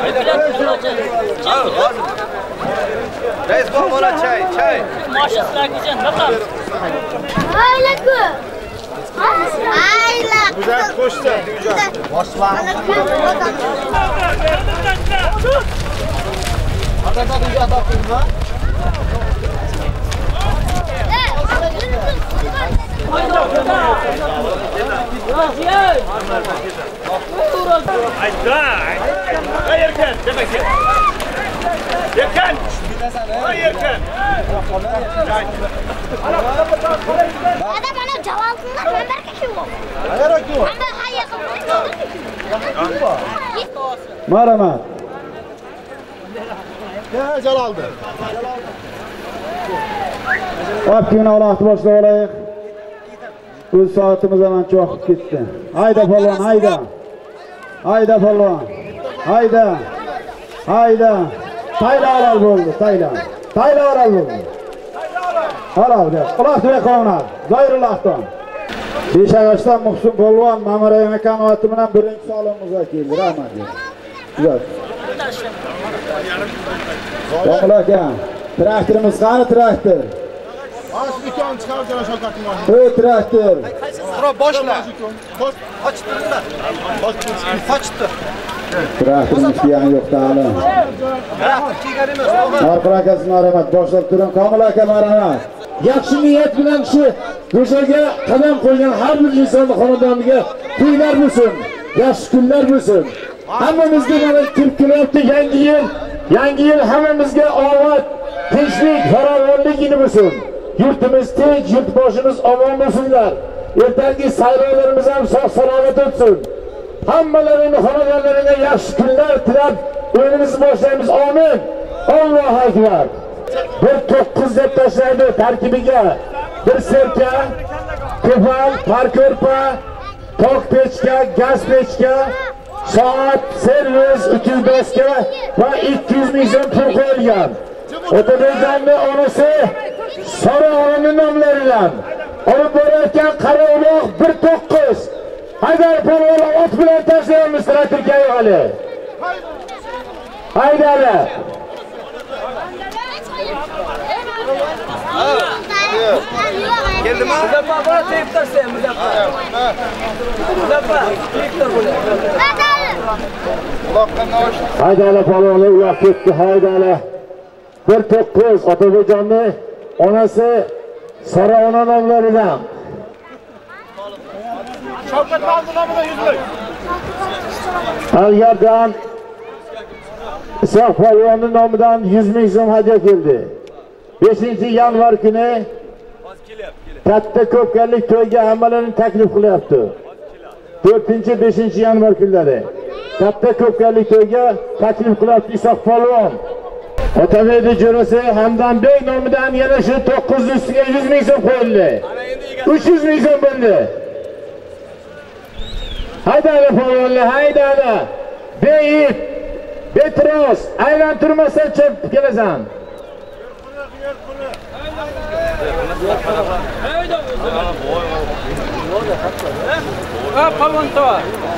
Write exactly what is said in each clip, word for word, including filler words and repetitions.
Reis bana çay, çay. Maşasına gideceksin, ne kadar? Ayla ku. Ayla. Güzel koştu, güzel. Başla. Atak atınca atak kızma. Hayda! Hayırken, demek ki. Yerken! Hayırken! Ada bana cevabınlar ben berke kim bu? Hayır akıyor. Ben hayır kıldım. Merhaba. Ne cal aldı? Vaktiğine Allah'ı başla olayık. Bu saatimiz hemen çok gitti. Hayda falan, hayda. Hayda falan. Hayda. Hayda. Tayla aral oldu, tayla. Tayla aral oldu. Aral de. Kulak tüve kovuna. Zayrullah'tan. Beş ağaçtan Muhsin Polvan, Mamara Yemekan Vatı'mından birinci salonumuza geldi. Rahmet edin. Güzel. Doğulak ya. Traktörümüz kanı traktör. Az iki an çıkaracağına şakatın var. Evet traktör. Sıra başla. Açtırın da. Açtı. Traktörümüz yani yok dağılı. Arkadaşlar aramak boşluk durun. Kamılaka maramak. Yaxşı niyet bilen şu köşege kadam koygan her bir insanın xonadoniga to'ylar bo'lsin, yaxshi kunlar bo'lsin. Hammamizga mana kirib kelayotgan yangi yil, yangi yil hammamizga omad, tinchlik, farovonlik yili bo'lsin. Yurtimiz tinch, yurtboshimiz omon bo'lsinlar. Ertangi saylovlarimiz ham sog' salomat o'tsin. Hammalaringni xonadonlaringga yaxshi kunlar tilab o'yinimizni boshlaymiz. Amin. Allohu akbar. Bir to'qqiz deb tashlaydi tarkibiga. Bir serka, ko'pal, parko'rpa, tok pechka, gaz pechka, soat, servis, uch yuz doska va ikki yuz ming so'm pul qo'yilgan. Otabekdanni onasi Sara onaning nomlaridan olib borayotgan qora uloq bir to'qqiz. Haydar polvon ot bilan tashlaymiz traktorga hali. Haydar. Geldi mi? Müzaffa bana teyip taşlayın Müzaffa. Müzaffa, teyip de böyle. Kulaktan ne hoş? Haydar polvon uloq ketdi, Haydar. Bir to'qqiz Otabekdanni onasi Sara ona nomlaridan. Şavkat aldı namına yüz ming. Algardan Isoq polvonning nomidan yuz ming so'm hadya keldi. beshinchi yanvar kuni katta ko'pkarlik to'yga hammalarini taklif qilyapti. to'rtinchi beshinchi yanvar kunlari katta ko'pkarlik to'yga taklif qilyapti Isoq polvon. Otabekning jo'rasi Hamdambek nomidan yana shu to'qqiz ustiga yuz ming so'm qo'yildi. uch yuz ming so'm bo'ldi. Haydar polvonlar, haydar. Beyit, betros, aylantirmasa chop kelasan. Ha, palvon tava.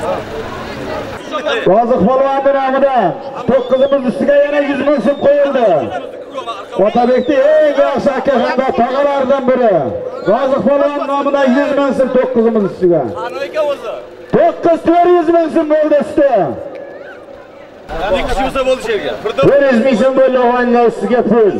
Roziq polvonning nomidan to'qqizimiz ustiga yana yuz ming so'm qo'yildi. Otabekning eng yaxshi akasida tog'alaridan biri. Roziq polvon nomidan yuz ming so'm to'qqizimiz ustiga. to'qqiz to'rt yuz ming so'm bo'ldi usti. ikki yuz bo'ldi she'rga. to'rt yuz ming so'm bo'ldi o'g'anlar ustiga pul.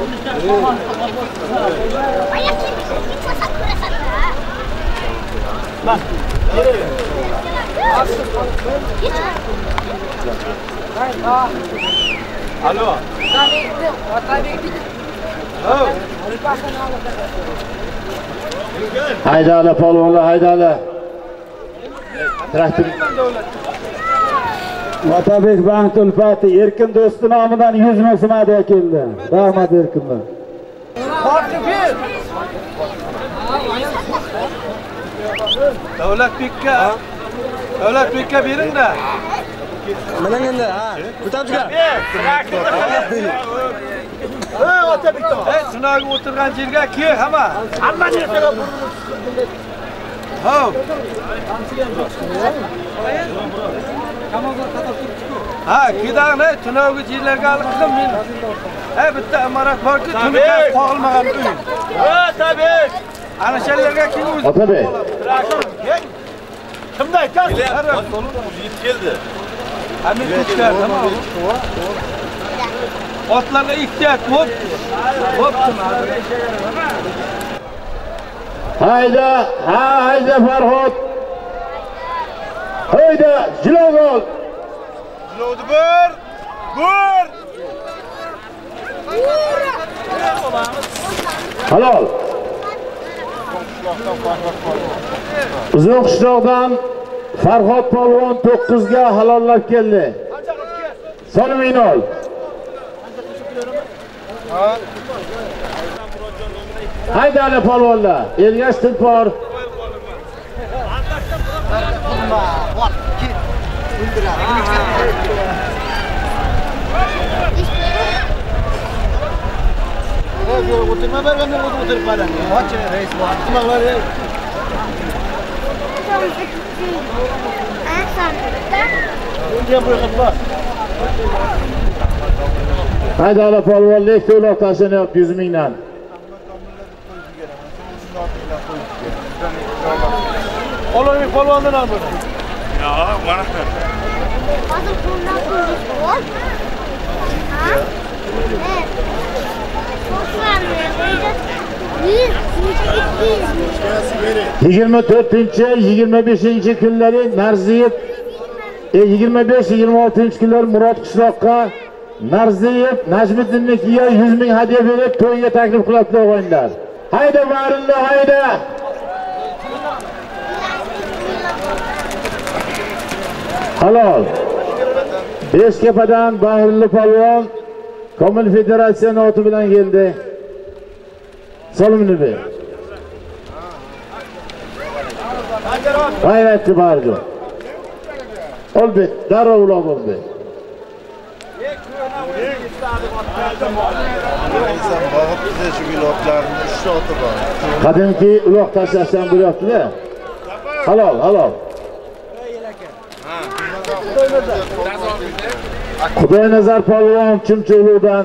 Alo. Haydala polvonlar, haydala. Traktor. Otabek bank tulfati Erkin do'sti nomidan yuz ming so'm hadya keldi. Rahmat Erkinlar. Davlatbekka. Davlatbekka bering-da. Mana endi ha. Ko'tamchiga. Ha, Otabek. Ey, sinoga o'tirgan yerga kel, hamma. Hamma narsaga Hop. Kamazlar qator turibdi-ku. Ha, kedag'ni tunavgi yerlarga qildim men. Ha, bitta imorat borki, tunga qo'yilmagan uy. Ha, tabii. Ana shallarga kim o'zi? Otabek. Kimda aytgan? Yetib keldi. Amin kuchlar, tamam. Otlarga ehtiyot bo'p. Bo'pti. Hayda, ha hayda Farhod. Hayda, Jilog'ol. Jilovdi bir. Bir. Halol. Uzun qishloqdan Farhod polvon to'qqiz ga halollab keldi. Soni minol. Hayda ali polvonlar, Ergash Tilpor. Oturma bergandan o'tirib qo'yadi. Qo'chchi reis bor. Nimalar ey? Unga bo'yqib bor. Hayda ali polvon lekka uloq tashlanayapti yuz mingdan. Qo'lini polvondan ol buni. Yo, mana. Hozir qo'ldan qo'yish bor. Ha? yigirma to'rtinchi yigirma beshinchi kunlari Narziyev e yigirma besh yigirma oltinchi kunlar Murod qishloqqa Narziyev Najmiddinnikiga yuz ming hadya berib to'yga taklif qiladi o'g'aylar. Hayda Marinda, hayda. Halol. Beshkapadan Bahirli polvon Komil federatsiya noti bilan keldi. Salomni ber. G'ayratli bardi. Olbet, darrov uloq bo'ldi. Qadimki uloq tashlashdan bo'lyapti-da. Halol, halol. Xudoynazar polvon Chimcho'lukdan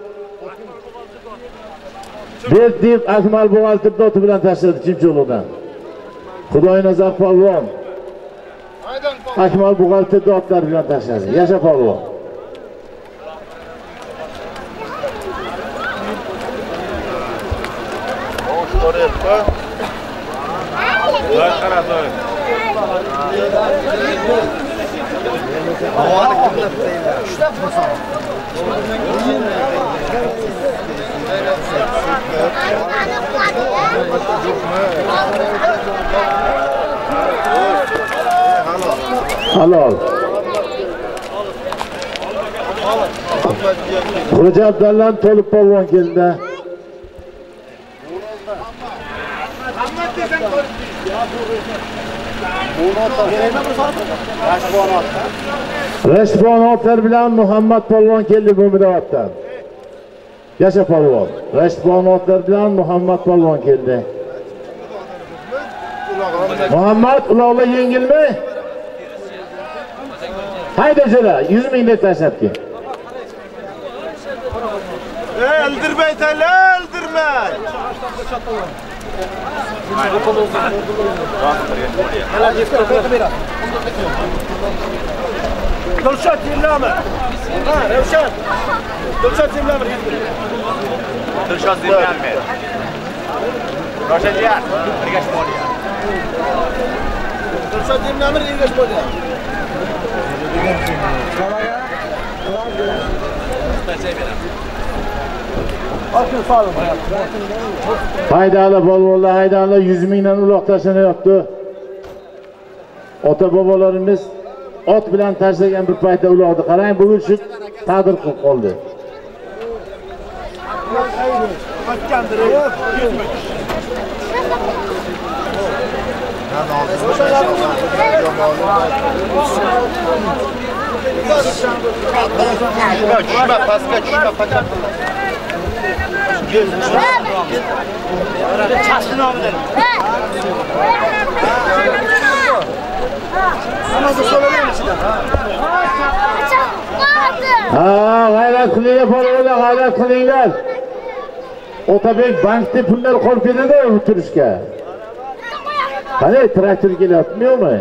Berdiyev Akmal buxgalter doti bilan tashladi Chimcho'lukdan. Xudoynazar polvon Akmal buxgalter dotlar bilan tashladi. Yasha polvon. Halol. Xo'ja Abdallan to'lib polvon keldi. Rashbonotlar bilan Muhammad polvon keldi bu midovatdan. Yasha polvon. Rashbonotlar bilan Muhammad polvon keldi. Muhammad uloqlar yengilmi? Hayda jala yuz ming deb tashlabdi. Ey, ildirmay tayla, ildirmay. Dilshod Zemlamir. Ha, Ravshan. Dilshod Zemlamir. Dilshod Zemlamir. Roshanjiyan, Ergash Moliya. Dilshod Zemlamir Ergash Moliya. Haydali polvonlar, haydali yuz mingdan uloq tashlanyapti. Ota bobolarimiz ot bilan tashlagan bir paytda uloqni qarang, bugun shu taqdir qilib qoldi. Tushma, pastga tushma, pachak. Chashni nomidan. Ana bu so'lagan ichidan. Ha, gayret qilinglar, polvonlar, gayret qilinglar. Otabek bankda pullar qolib ketadi o'tirishga. Qani traktor kelyaptimi-yo'qmi?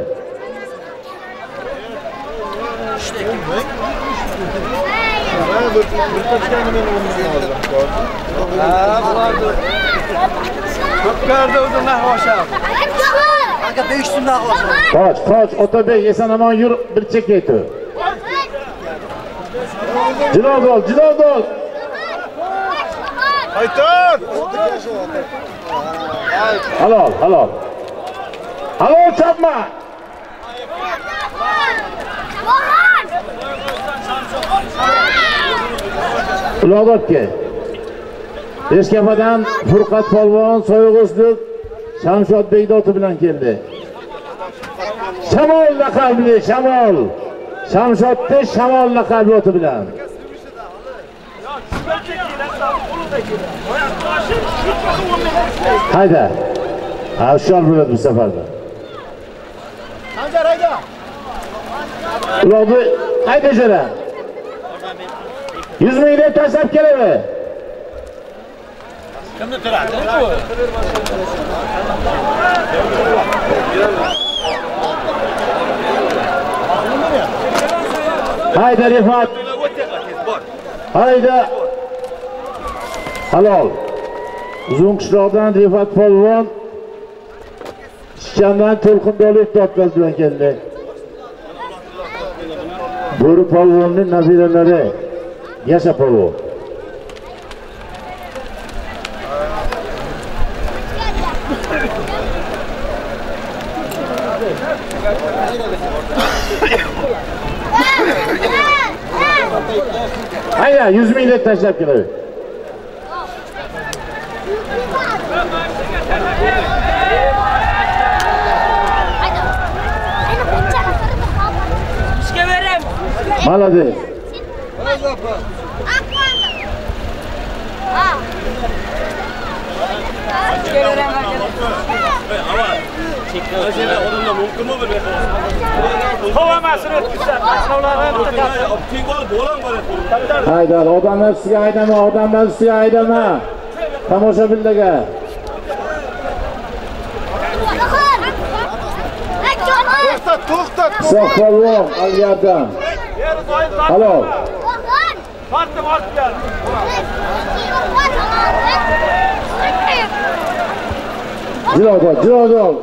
Ko'pkarda o'zi nahvoshab. Aka besh so'mdan olsin. Qoch, qoch, Otabek, eson-omon yur, bir chekka tur. Jilov ol, jilov ol. Hayton! Halol, halol. Halol chapma. Ulug'bekka. Eshkapadan Furqat polvon Soyg'uslik Shamshodbek oti bilan keldi. Shamol laqabli, Shamol. Shamshodda Shamol laqabli oti bilan. Hayda. Ha, hushyor bo'ladi bu safarda. Sanjar hayda. Ulug'bek, hayda jara. yuz ming deb tashlab keladi. Kimni turadi? Hayda Rifat. Hayda. Halol. Uzun qishloqdan Rifat polvon Shishkandan To'lqindolov toplar bilan keldi. Bo'ri polvonning nabiralari Yasha polvon. Hayda, yuz ming deb tashlab keladi. İşke verem. Молодец. İşke verem. Mesela odamda mümkün mü böyle? Kovamasını ötküzsen. Sovlarını tıkarsın. Tingol bolan var. Haydar, odamlar ustiga haydama, odamlar ustiga haydama. Tomoshabinlarga. To'xtat, to'xtat. Sof polvon Algardan. Halol. Tortib ortib kel. Jilovdor, jilovdor.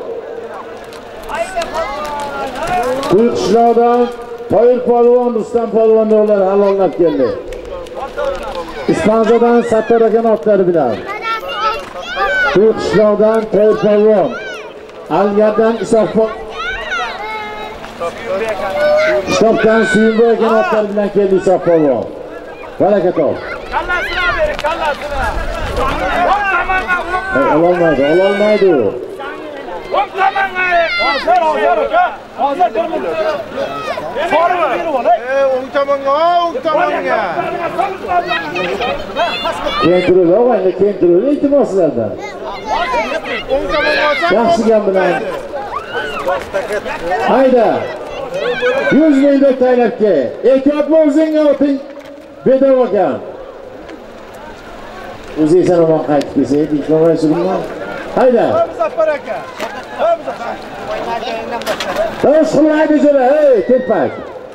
Quyuq qishloqdan Toyir polvon, Rustam polvon o'g'illari halollab keldi. Ispanzadan Sattor aka otlari bilan. Quyuq qishloqdan Toyir polvon, Algardan Isoq Qishloqdan Suyunboy aka otlari bilan keldi Isoq polvon. Baraka top. Kallasini bering, kallasini. O'ng tomonga Hey, ololmaydi, ololmaydi. o'ng tomonga. Hozir, hozir aka. Hozir turmush. Sorib berib ol. Ey, o'ng tomonga, o'ng tomonga. Keyin turib, o'g'aylar keyin turib, iltimoslardan. O'ng tomonga olsam. Yaxshi gap bilan. Hayda. yuz ming deb taylabki. Ehtiyot bo'l, o'zingga o'ting. Bedov ekan. O'zi esa omon qaytib kelsa, ishlayverasizmi? Hayda. Muzaffar aka. Tosh qilmaydi jira, hey, tepak.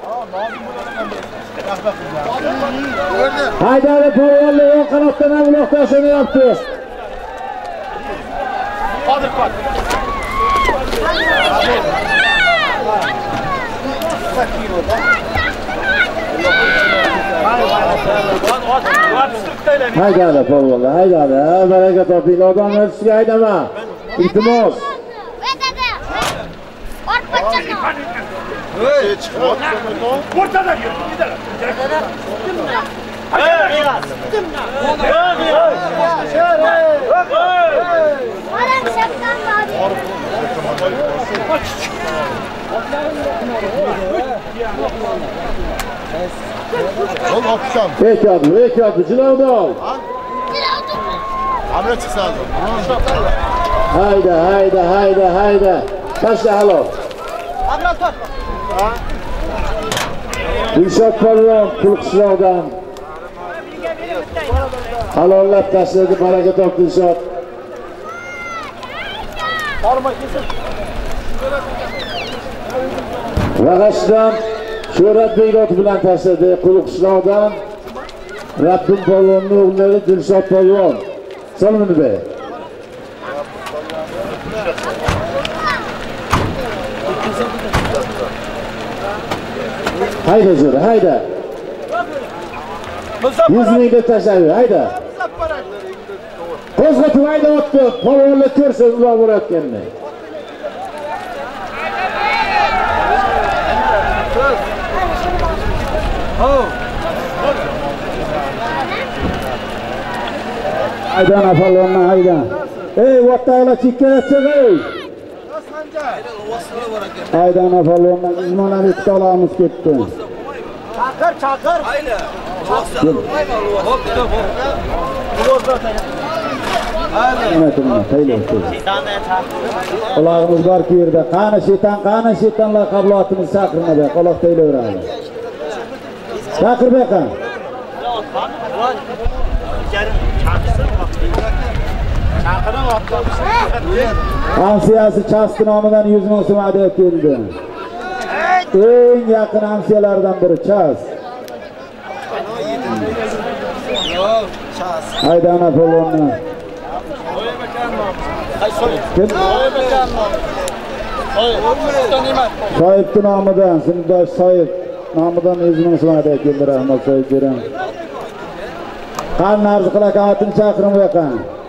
Haydari polvonlar o'ng qanotdan ham uloq tashlanyapti. Hozir qol. Haydari polvonlar, haydari. Baraka topinglar, odamlar ustiga haydama. Iltimos. Hey, chiqib. O'rtada yur. Ol opsam. Ehtiyot, ehtiyot, jilovda ol. Hamle chiqsa hozir. Hayda, hayda, hayda, hayda. Tashla halol. Abral tot. Dilshod polvon Qulqishloqdan halollab tashladi. Baraka top Dilshod. Vag'ashdan Sho'rat Beyrot bilan tashladi. Qulqishloqdan Rabbim polvonning o'g'illari Dilshod polvon. Salomini ber. Hayda Jo'ra, hayda. yuz mingga tashlaydi, hayda. Qo'zg'atib hayda o'tdi. Polvonlar ko'rsa uzoq bo'layotganini. Hayda polvonni hayda. Ey, vattaqla chekkachiq. Hayda polvondan izmonlar ikkita olamiz ketdi. Chaqir, chaqir. Hayda. Qulog'imiz bor-ku yerda. Qani shetan, qani shetanlar qablotimiz chaqirmadi. Quloq taylaveradi. Chaqir baqa. Hamsiyasi Chasti nomidan yuz ming so'm hadya keldi. Eng yaqin hamsiyalardan biri Chas. Haydana polvonni. Soyib nomidan, sinfdosh Soyib nomidan yuz ming so'm hadya keldi. Rahmat Soyib beram. Qani arz qilakamatini chaqiring bu yoqqa.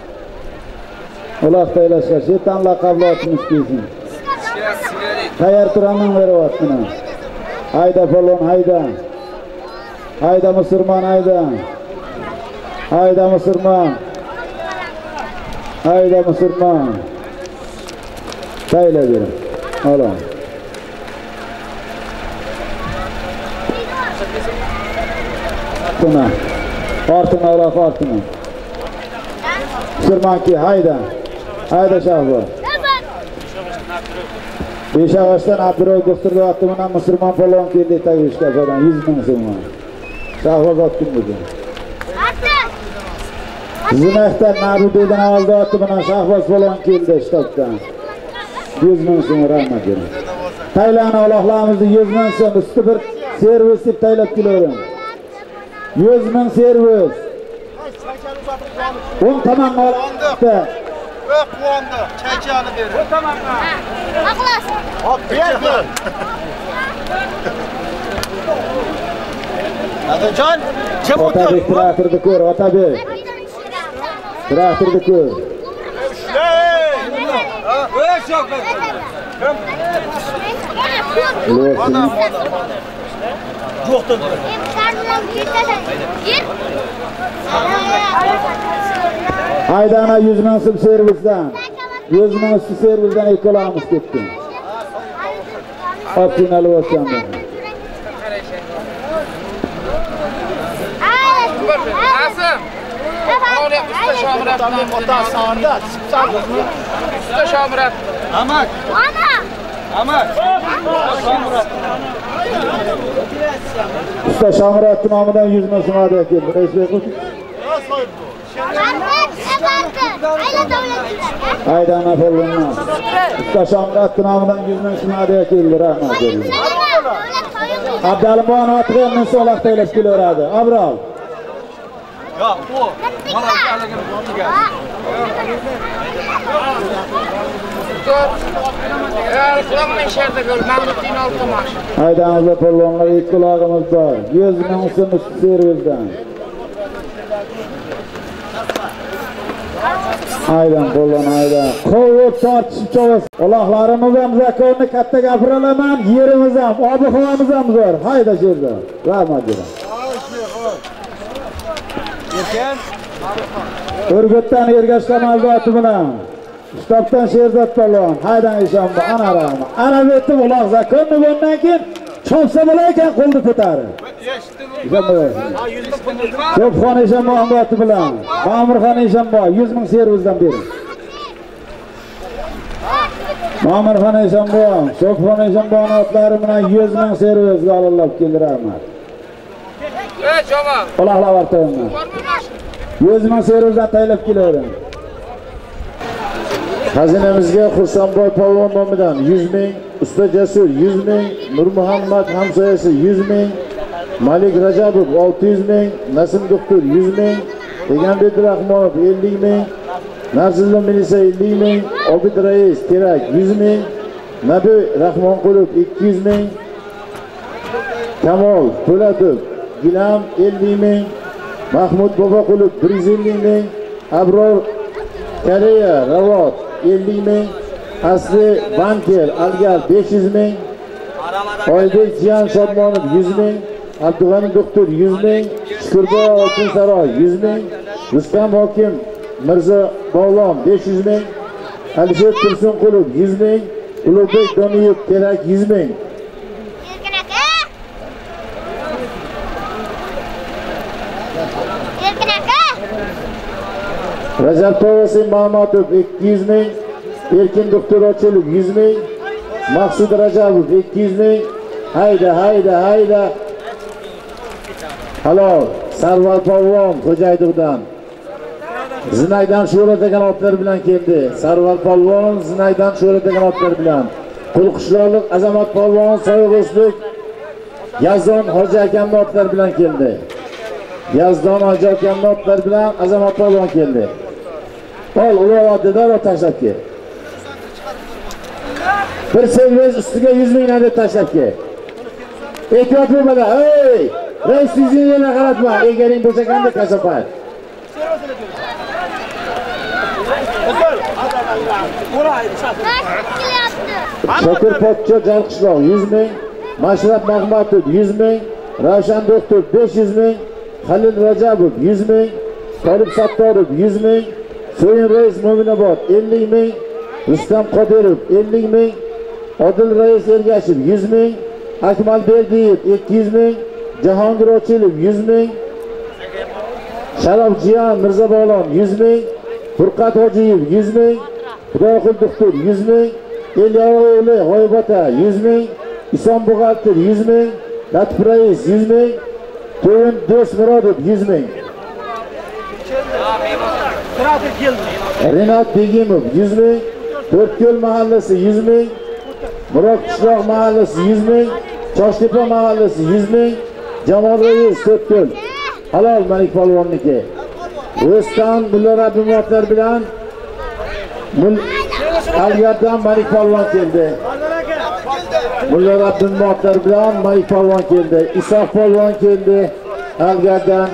Uloq taylashga shetan laqablotimiz kelsin. Qayer turaman beryaptimi? Hayda polvon, hayda. Hayda musulmon, hayda. Hayda musulmon. Hayda musulmon. Tayla ber. Olam. Tuna. Ortini ola, ortini. Musulmonki, hayda. Hayda Shahbo. Beshag'ashdan Abduroy Do'xtiryapti bilan musulmon polvon keldi tagishga falan yuz ming so'm. Shahbo zotdim dedi. Zinahdan Nabido'dan oldi bilan Shahbo polvon keldi shtobdan. yuz ming so'm rahmat bering. Taylani Allohlarimizni yuz ming so'm usti bir servis deb taylab kelaveram. yuz ming servis. o'n tomonga oldi. Va quvondi. Chaychani berin. Bu tomonga. Aqlas. Hop, berdi. Adajon, kim o'tir? Otabek traktorni ko'r, Otabek. Traktorni ko'r. Ey, shoqqa. Yo'qdir. Haydana yuz ming so'm servisdan. yuz ming so'm servisdan ikkalamiz ketdi. Optional bo'lsin. Asim. Usta Shomuratning otasi onda. Usta Shomurat. Amak. Ana. Amak. Shomurat. Usta Shomurat nomidan yuz ming so'm hadya keldi. Respekt qil. Haydana polvonni. Usta Shomurat nomidan yuz ming so'm hadya keldi. Rahmat berdi. Abdalimon otga ming so'm taylab kelaveradi. Abrol. Yo'q, bu mana haligini qo'ygan. Eğer kulağımın içeride gör, Mahmut'un altı maaş. Haydanızda polvonlar ilk kulağımız var. yuz ming so'm servisdan. Haydan polvon, haydan. Qovib tortishib chavas. Allohlarimiz ham zakonni katta gapiralaman, yerimiz ham, ob-havamiz ham zo'r. Hayda sherda. Rahmat bering. Erkan. Urgutdan Ergash Kamaldoti bilan Shtobdan Sherzod polvon, haydan Eshonbo, ana rahmat. Ana yetib uloq zakonni bundan keyin chopsa bo'lar ekan qo'lni ko'tarib. Ko'pxon Eshonbo Hamdoti bilan Ma'murxon Eshonbo yuz ming servisdan bering. Ma'murxon Eshonbo, Ko'pxon Eshonbo otlari bilan yuz ming servisga olib keldi rahmat. Ey Joma. Quloqlab o'rtayman. O'zimni Serozdan taylab kelaverim. Xazinamizga Xursandboy polvon nomidan yuz ming, Usta Jasur yuz ming, Nurmuhammad hamsoyasi yuz ming, Malik Rajabov olti yuz ming, Nasim doktor yuz ming, Egambek Rahmonov ellik ming, Narzullo Milisa ellik ming, Obid Rais Kerak yuz ming, Nabi Rahmonqulov ikki yuz ming, Kamol Po'latov Gilam ellik ming, Mahmud Boboqulov bir yuz ellik ming, Abror Koreya Ravot ellik ming, Asli Banker Algar besh yuz ming, Oybek Jiyan Shodmonov yuz ming, Abdug'ani doktor yuz ming, Shukurboy Oltinsaroy yuz ming, Rustam Hokim Mirzo Bog'lon besh yuz ming, Alisher Tursunqulov yuz ming, Ulug'bek Doniyev Kerak yuz ming. Erkin aka. Erkin aka. Rajab Tovasi Mamatov ikki yuz ming, Erkin doktor Ochilov yuz ming, Maqsud Rajabov ikki yuz ming. Hayda, hayda, hayda. Halol, Sarvar polvon Xo'jaydiqdan. Zinaydan Sho'ra degan otlar bilan keldi. Sarvar polvon Zinaydan Sho'ra degan otlar bilan. Qulqishloqlik Azamat polvon Soyg'uslik Yazdon Hoji akamning otlar bilan keldi. Yazdon Hoji akamning otlar bilan Azamat polvon keldi. Ol, ulovatdilar o tashlab kel. Bir servis ustiga yuz ming deb tashlab kel. Ehtiyot bo'lmada, ey! Rais sizning yana qaratma, egaring bo'shaganda kasopat. Shokir Pochcho Jalqishloq yuz ming, Mashrab Mahmatov yuz ming, Ravshan doktor besh yuz ming, Halil Rajabov yuz ming, Tolib Sattorov yuz ming, So'yin Rais Mo'minobod ellik ming, Rustam Qodirov ellik ming, Odil Rais Ergashev yuz ming, Akmal Berdiyev ikki yuz ming, Jahongir Ochilov yuz ming, Sharof Jiyan Mirzabog'lon yuz ming, Furqat Hojiyev yuz ming, Xudoqul doktor yuz ming, Elyo'g'li G'oybota yuz ming, Isom Buxalter yuz ming, Latif Rais yuz ming, To'yin Do'stmurodov yuz ming. Renat Begimov yuz ming, To'rtko'l mahallasi yuz ming, Murod qishloq mahallasi yuz ming, Choshtepa mahallasi yuz ming, Jamol Rais To'rtko'l. Halol Malik polvonniki. O'stan Mulla Rabbimotlar bilan Algardan Malik polvon keldi. Mulla Rabbimotlar bilan Malik polvon keldi. Isoq polvon keldi Algardan.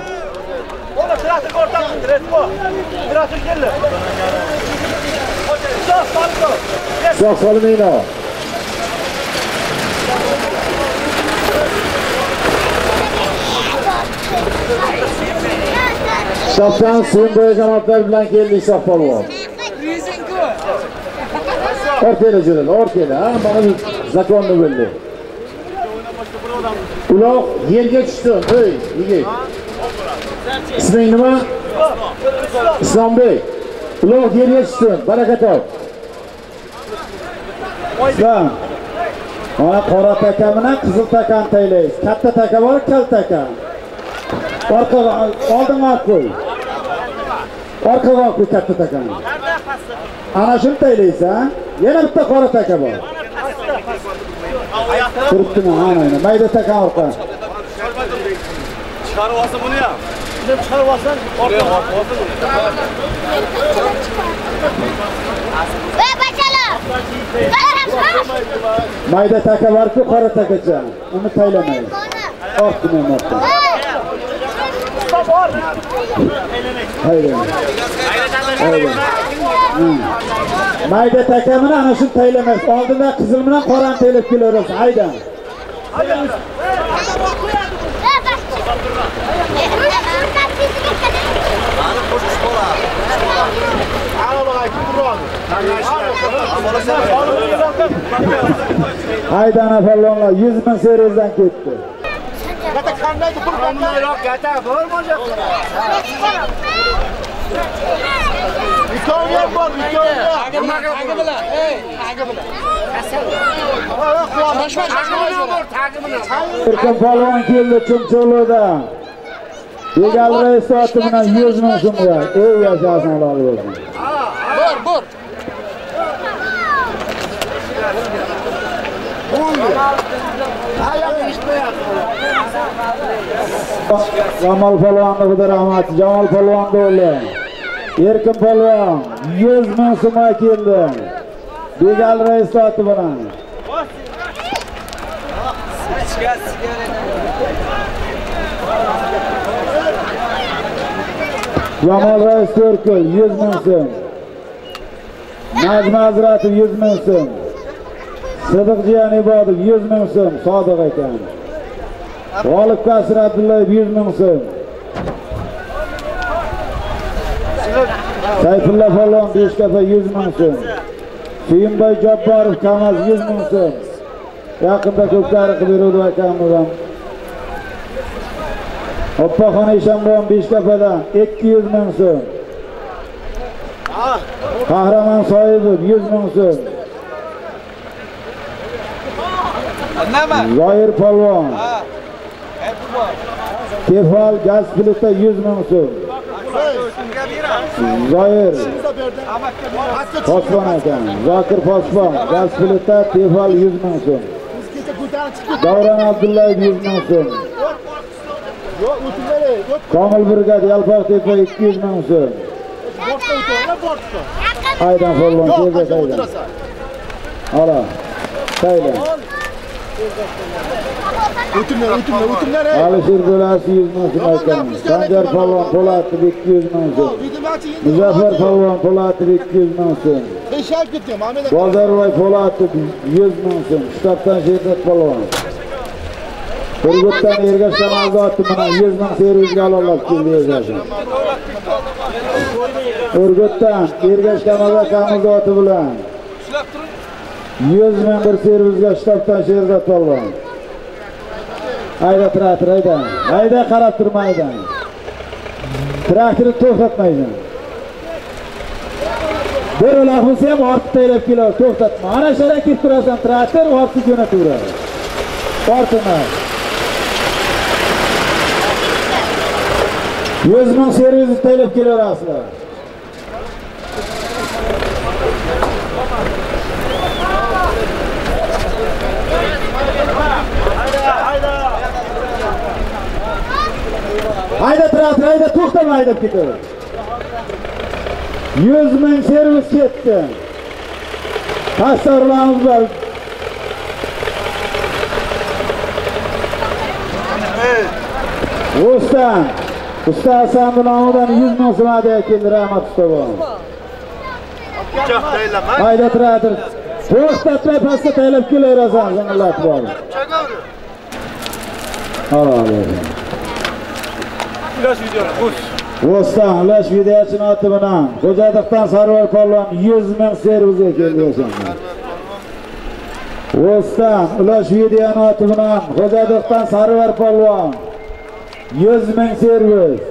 Isoq solmayno. Shofdan So'nboy janoblar bilan keldi Isoq polvon. Ortela jo'radi, ortela, ha, mana zakonni bo'ldi. Uloq yerga tushdi. Ey, yigit. Isming nima? Islombek. Uloq yerga tushdi. Baraka top. Islom. Mana qora taka bilan qizil takani taylaysiz. Katta taka bor, kal taka. Orqaga oldinga qo'y. Orqaga qo'y katta takani. Ana shuni taylaysiz, ha? Yana bitta qora taka bor. Turibdimi? Ana, mayda taka orqa. Chiqarib olsa buni ham. Deb chiqarib olsan, orqaga olsa buni. Ey bachala. Mayda taka bor-ku, qora takacha. Uni taylamaydi. Ortini orqa. Haydi. Haydi. Mayda taka bilan ana shu taylamaysiz. Oldinda qizil bilan qorani taylab kelaverasiz. Hayda. Hayda ana pallonlar yuz ming serozdan ketdi. Gata qanday qurbanlar? Gata bo'lmaydi. Vitoria bor, Vitoria. Tagi bilan, ey, tagi bilan. Toshma, tagi bilan bor, tagi bilan. Erkin polvon keldi Chumcho'lida. Begal reis soati bilan yuz ming so'mga. Ey yashasın Alloh bo'lsin. Bor, bor. Jamal Polvonga rahmat. Jamal Polvonga o'li. Erkin Polvon yuz ming so'mga keldi. Begal reis soati bilan. Jamal reis Turkul yuz ming so'm. Najm Hazratov yuz ming so'm. Sidiqjiyan Ibodov yuz ming so'm. Sodiq ekan. G'olib Kasir Abdullayev yuz ming so'm. Sayfulla Polvon Beshkafa yuz ming so'm. Suyinboy Jabborov Kamaz yuz ming so'm. Yaqinda ko'pkari qilib beruvdi akamiz ham. Oppaxon Eshonboy Beshkafadan ikki yuz ming so'm. Qahramon Soyibov yuz ming so'm. Zoir Polvon. Tefal gaz plita yuz ming so'm. Zoir Posbon ekan. Zokir Posbon gaz plita Tefal yuz ming so'm. Davron Abdullayev yuz ming so'm. Komil Brigad Yalpoq tepa ikki yuz ming so'm. Aydan Polvon keldi qaydan. Ala. Sayla. O'timlar, o'timlar, o'timlar. Alisher Bo'lasi yuz ming so'm ekan. Sanjar Polvon Po'latov ikki yuz ming so'm. Muzaffar Polvon Po'latov ikki yuz ming so'm. Eshak ketdi, Muhammad aka. Bozorboy Po'latov yuz ming so'm. Shtatdan Sherzod Polvon. Urgutdan Ergash Kamolzodov bilan yuz ming servisga olib keldi yashashin. Urgutdan Ergash Kamolzodov bilan yuz ming bir servisga shtatdan Sherzod Polvon. Ayda traktor ayda. Ayda qarab turmaydi. Traktorni to'xtatmaydi. Bir uloq bo'lsa ham ortib taylab keladi, to'xtatma. Ana shara kelib turasan, traktor ortib jo'nataveradi. Ortma. yuz ming servisni taylab kelaverasizlar. Hayda traktor, hayda to'xtama haydab ketadi. yuz ming servis ketdi. Tasavvurlarimiz bor. O'stan, usta Hasan nomidan yuz ming so'm hadya keldi, rahmat usta bo'lsin. Hayda traktor. To'xtatmay pastga taylab kelaverasan, zingillat bor. Alloh. Flash video. O'stan flash videochini oti bilan Xo'jadiqdan Sarvar Polvon yuz ming servisga keldi o'shanda. O'stan flash videoni oti bilan Xo'jadiqdan Sarvar Polvon yuz ming servis.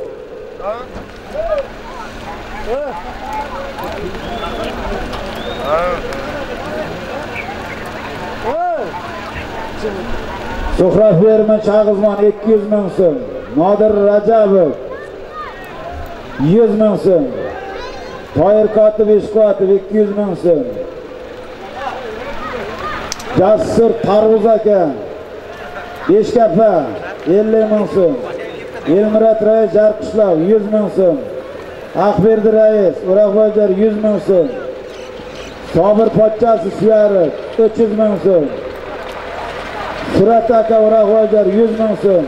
Suhrof Berman Chag'izmon ikki yuz ming so'm. Nodir Rajabov yuz ming so'm. Toyir Kotib Ishqotov ikki yuz ming so'm. Jasur Tarvuz aka Beshkapa ellik ming so'm. Elmurat rais Jarqishlov yuz ming so'm. Aqberdi rais O'raqboyjar yuz ming so'm. Sobir pochchasi Suyariq uch yuz ming so'm. Surat aka O'raqboyjar yuz ming so'm.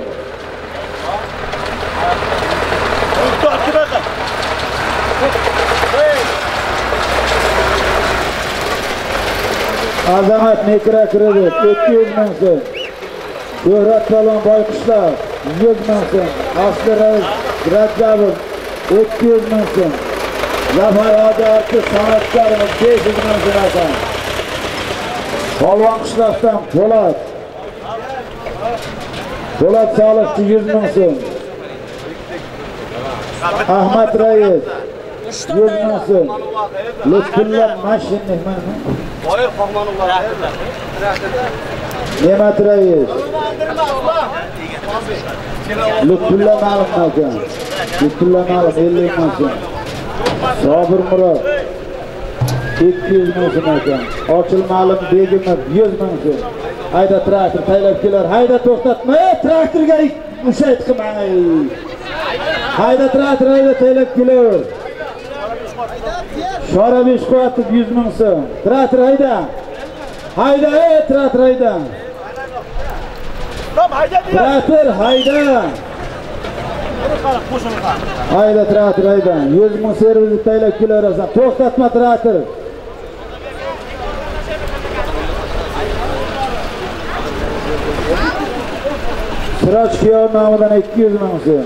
Azamat Nekra kredit ikki yuz ming so'm. Shuhrat Polvon Boyqishlar yuz ming so'm. Asli rais Rajabov ikki yuz ming so'm. Zafar Odarchi san'atkorimiz besh yuz ming so'm ekan. Polvon qishloqdan Po'lat Po'lat Soliqchi yuz ming so'm. Ahmad rais yuz ming so'm. Lutfulla Mashinnik mana. Zoir Qo'g'monov Ne'mat rais Lütfülla Malik ekan. Lütfülla Malik ellik ming so'm. Sobir Murod ikki yuz ming so'm ekan. Ochil Malik Begimov yuz ming so'm. Hayda traktor taylab kelar. Hayda to'xtatma. Traktorga mushayt qilmang. Hayda traktor hayda taylab kelar. Shora besh qo'yatib yuz ming so'm. Traktor hayda. Hayda, ey traktor hayda. Traktor hayda. Hayda traktor hayda. yuz ming servis taylab kelaverasan. To'xtatma traktor. Siroj Kiyov nomidan ikki yuz ming so'm.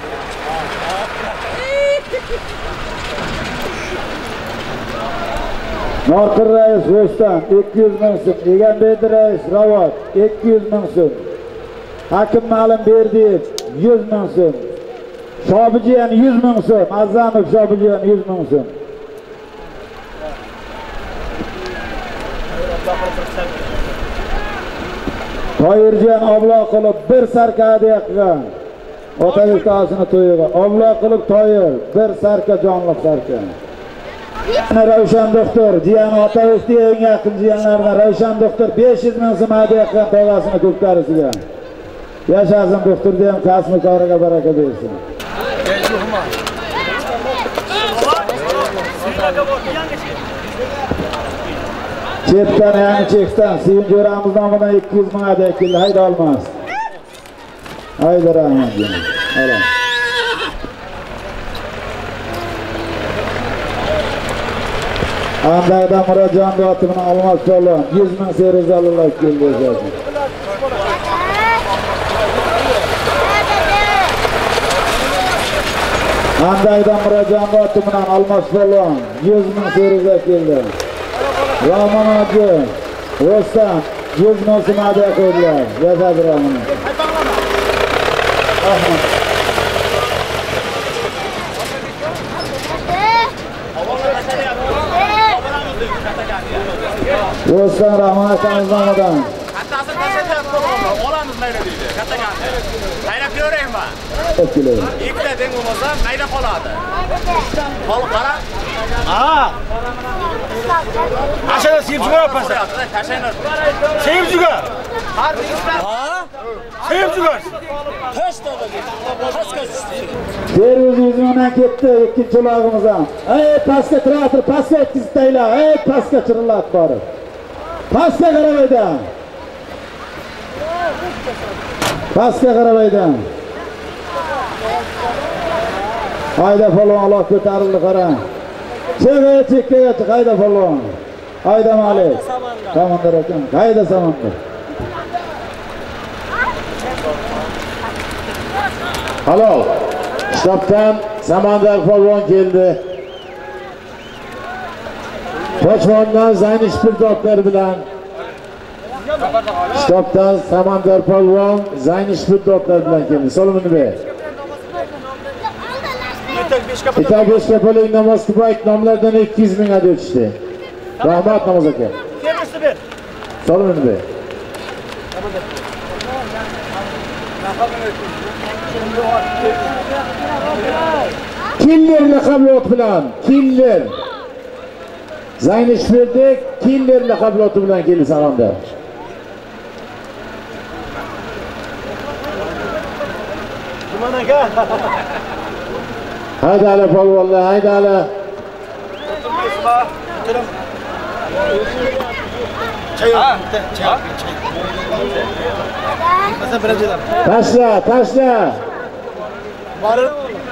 Norqir Rais Rustam ikki yuz ming so'm. Egambek Rais Ravot ikki yuz ming so'm. Hakim Ma'lum Berdiyev yuz ming so'm. Shobijiyan yuz ming so'm. Azamov Shobijiyan yuz ming so'm. Toyirjon obloq qilib bir sarka hadiya qilgan. Otabek tasini to'yiga obloq qilib Toyir bir sarka jonliq sarka. Ana Ravshan doktor, jiyan Otabekning eng yaqin jiyanlaridan Ravshan doktor besh yuz ming so'm hadiya qilgan tog'asini ko'pkarisiga. Yashasin doktorda ham kasbi koriga baraka bersin. Chetdan yangi chekdan Sevinch o'ramiz nomidan ikki yuz ming hadiya keldi. Hayda olmas. Hayda rahmat. Ala. Andayda Murodjon Dotimning olmos polvon yuz ming servis alloh keldi. Andayda Murodjon Dotimning olmos polvon yuz ming servis keldi. Rahman Hoji O'stan yuz ming so'm hadiya qo'ydilar. Yashadi Rahman. Rahmat. O'stan Rahman akamiz nomidan. Kattasi tashlab olamiz mayli deydi. Kattagan. Qayrab ko'raymi? Ikkita deng bo'lmasa qayda qoladi? Qol qara. Ha. Aşağıda seyip juga yapasın. Seyip juga. Ha? Seyip juga. Taş da taş kaçtı. Servis yüzünden gitti ikinci lağımıza. Ey paska traktor paska etkizteyla. Ey paska çırılat bari. Paska karabayda. Paska karabayda. Hayda falan Allah ko'tarildi qara. Çekaya çekaya çık hayda falan. Hayda Malik. Samandar akam. Hayda Samandar. Halol. Ştabdan Samandar polvon keldi. Qo'chmondan Zaynish Pirdoklar bilan. Ştabdan Samandar polvon Zaynish Pirdoklar bilan keldi. Solomonni Bey. İta besh kapalik namoz Kubayt nomlardan ikki yuz ming hadiya o'tishdi. Rahmat namoz aka. Kelishdi ber. Solomonni Bey. Killer laqablot bilan, Killer. Zaynish Pirdik Killer laqabloti bilan keldi Samandar. Kuman aka. Hayda ala polvonlar, hayda ala. Çay al, çay al, çay. Mesela birazdan. Taşla, taşla. Barın.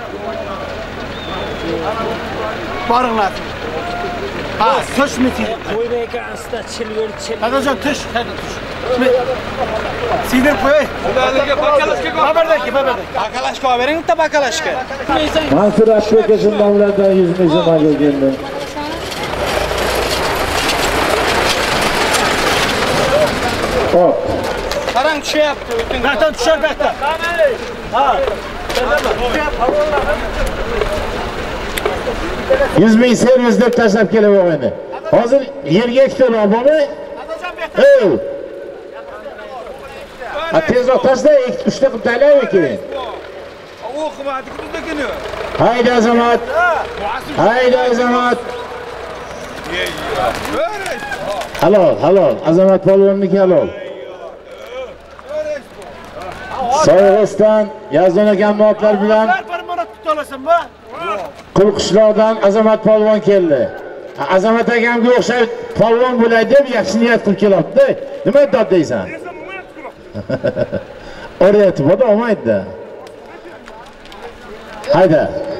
Barın lan. Ha, tuş mu ti? Koybayka asta çilver çil. Hadi hocam tuş, hadi tuş. Sidir koy. Haberdeki, haberdeki. Bakalaşka haberin de bakalaşka. Mansur Akbek'in nomlardan yüz ming so'm hadiya keldi. Hop. Qarang tushyapti. Qayerdan tushar qayerdan? Ha. yuz ming servis deb tashlab kelaveradi. Hozir yerga ikkita olib. Ey! Ha tezroq tashla, uchta qilib taylaylik keyin. O qimati bizdekini. Haydi Azamat. Haydi Azamat. Halol, halol. Azamat polvonniki halol. So'g'iston Yazon akam otlar bilan Bir minut tuta olasanmi? Qulqishloqdan Azamat polvon keldi. Azamat akamga o'xshab polvon bo'lay deb yaxshi niyat qilib kelibdi. Nima dod deysan? O'rayapti, bodo olmaydi. Hayda.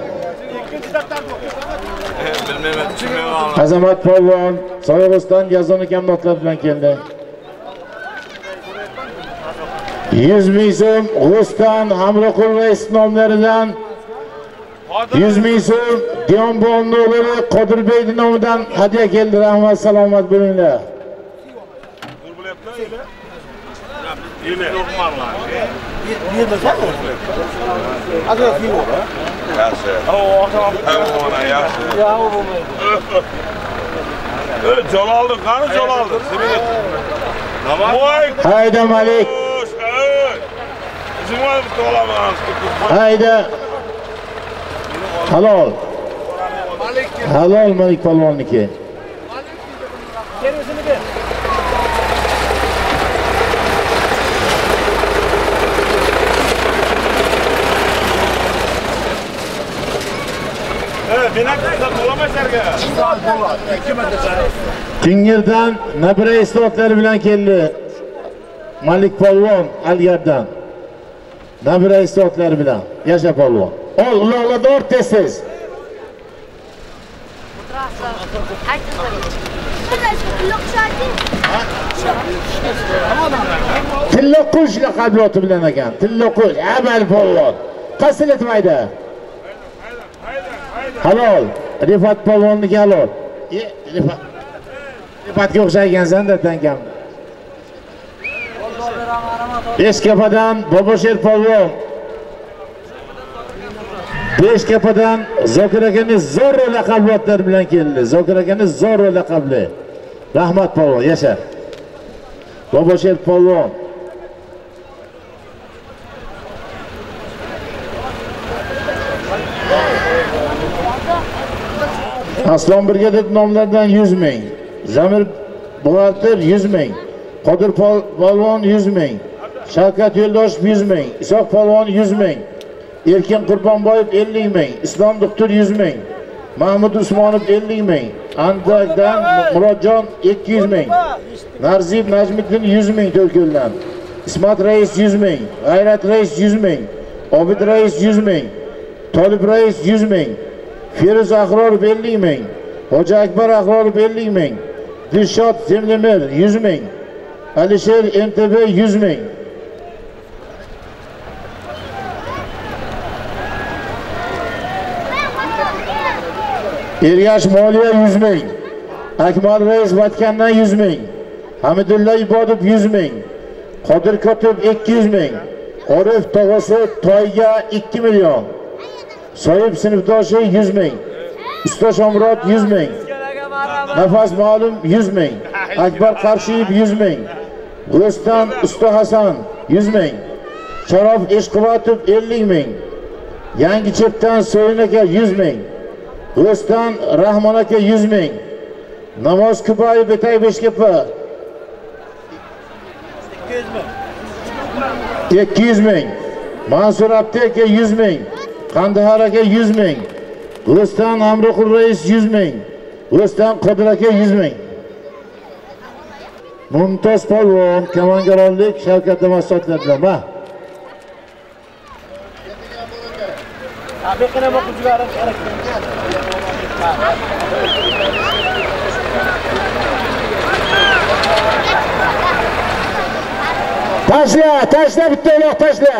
Azamat polvon So'g'iston Yazon akam otlar bilan keldi. yuz ming so'm G'uston Hamroqul rais nomlaridan yuz ming so'm Diyonbon o'g'li Qodirbey nomidan hadya keldi. Rahmat, salomat bo'linglar. Jalolni qani Jalolni? Hayda Malik. Hayda. Halol. Halol Malik polvonniki. Kelisini ber. Kingirdan Nabira istotlari bilan keldi. Malik polvon Algardan. Nabira istotlari bilan. Yasha polvon. Ol, uloqlar tez tez. Tilla qush laqabli oti bilan ekan. Tilla qush, amal polvon. Qasl etmaydi. Halol. Rifat polvonniki halol. E, Rifat. Rifatga o'xshaygansan-da tankam. Beshkapadan Bobosher polvon. Beshkapadan Zokir akamiz Zorro laqabli otlar bilan keldi. Zokir akamiz Zorro laqabli. Rahmat polvon, yasha. Bobosher polvon. Aslon Birgadek nomlardan yuz ming. Zamir buxgalter yuz ming. Qodir polvon yuz ming. Shavkat Yo'ldoshev yuz ming. Isoq polvon yuz ming. Erkin Qurbonboyev ellik ming. Islom doktor yuz ming. Mahmud Usmonov ellik ming. Andakdan Murodjon ikki yuz ming. Narzib Najmiddin yuz ming To'rko'ldan. Ismat rais yuz ming. G'ayrat rais yuz ming. Obid rais yuz ming. Tolib rais yuz ming. Feruz Ahrorov ellik ming. Hoji Akbar Ahrorov ellik ming. Dilshod Zemlemir yuz ming. Alisher M T B yuz ming. Ergash Moliya yuz ming. Akmal Reis Vatkandan yuz ming. Hamidulla Ibodov yuz ming. Qodir Kotib ikki yuz ming. Orif tog'asi Toyga ikki million. Soyib sinfdoshi yuz ming. Usta Shomurod yuz ming. Nafas Ma'lum yuz ming. Akbar Qarshiyev yuz ming. G'uston Usta Hasan yuz ming. Sharof Eshqibatov ellik ming. Yangi Chepdan So'yin aka yuz ming. G'uston Rahmon aka yuz ming. Namoz Kubayev Betay Beshkapa ikki yuz ming. Mansur Abdi aka yuz ming. Qandahar aka yuz ming. G'uston Amroqul rais yuz ming. G'uston Qodir aka yuz ming. Mumtoz polvon Kamangarollik Shavkat Mas'udlar bilan ba. Abekana boquvchilarim kerak. Tashla, tashla bitta uloq tashla.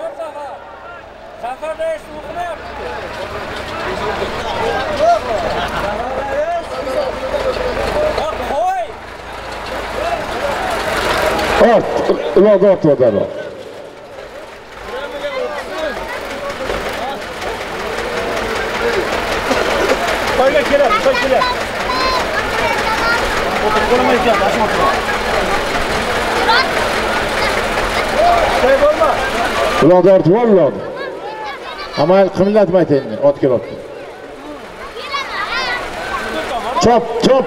Ort, uloq ort vodaro. Qo'yga keladi, qo'y keladi. O'tirib qolamaysan, asosan. Uloqda ortib ol. Amal qimlatmaydi endi, ot kelibdi. Chop, chop.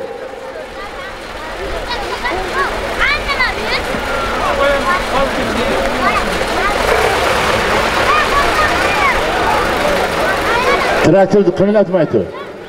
Traktorni qimlatmaydi.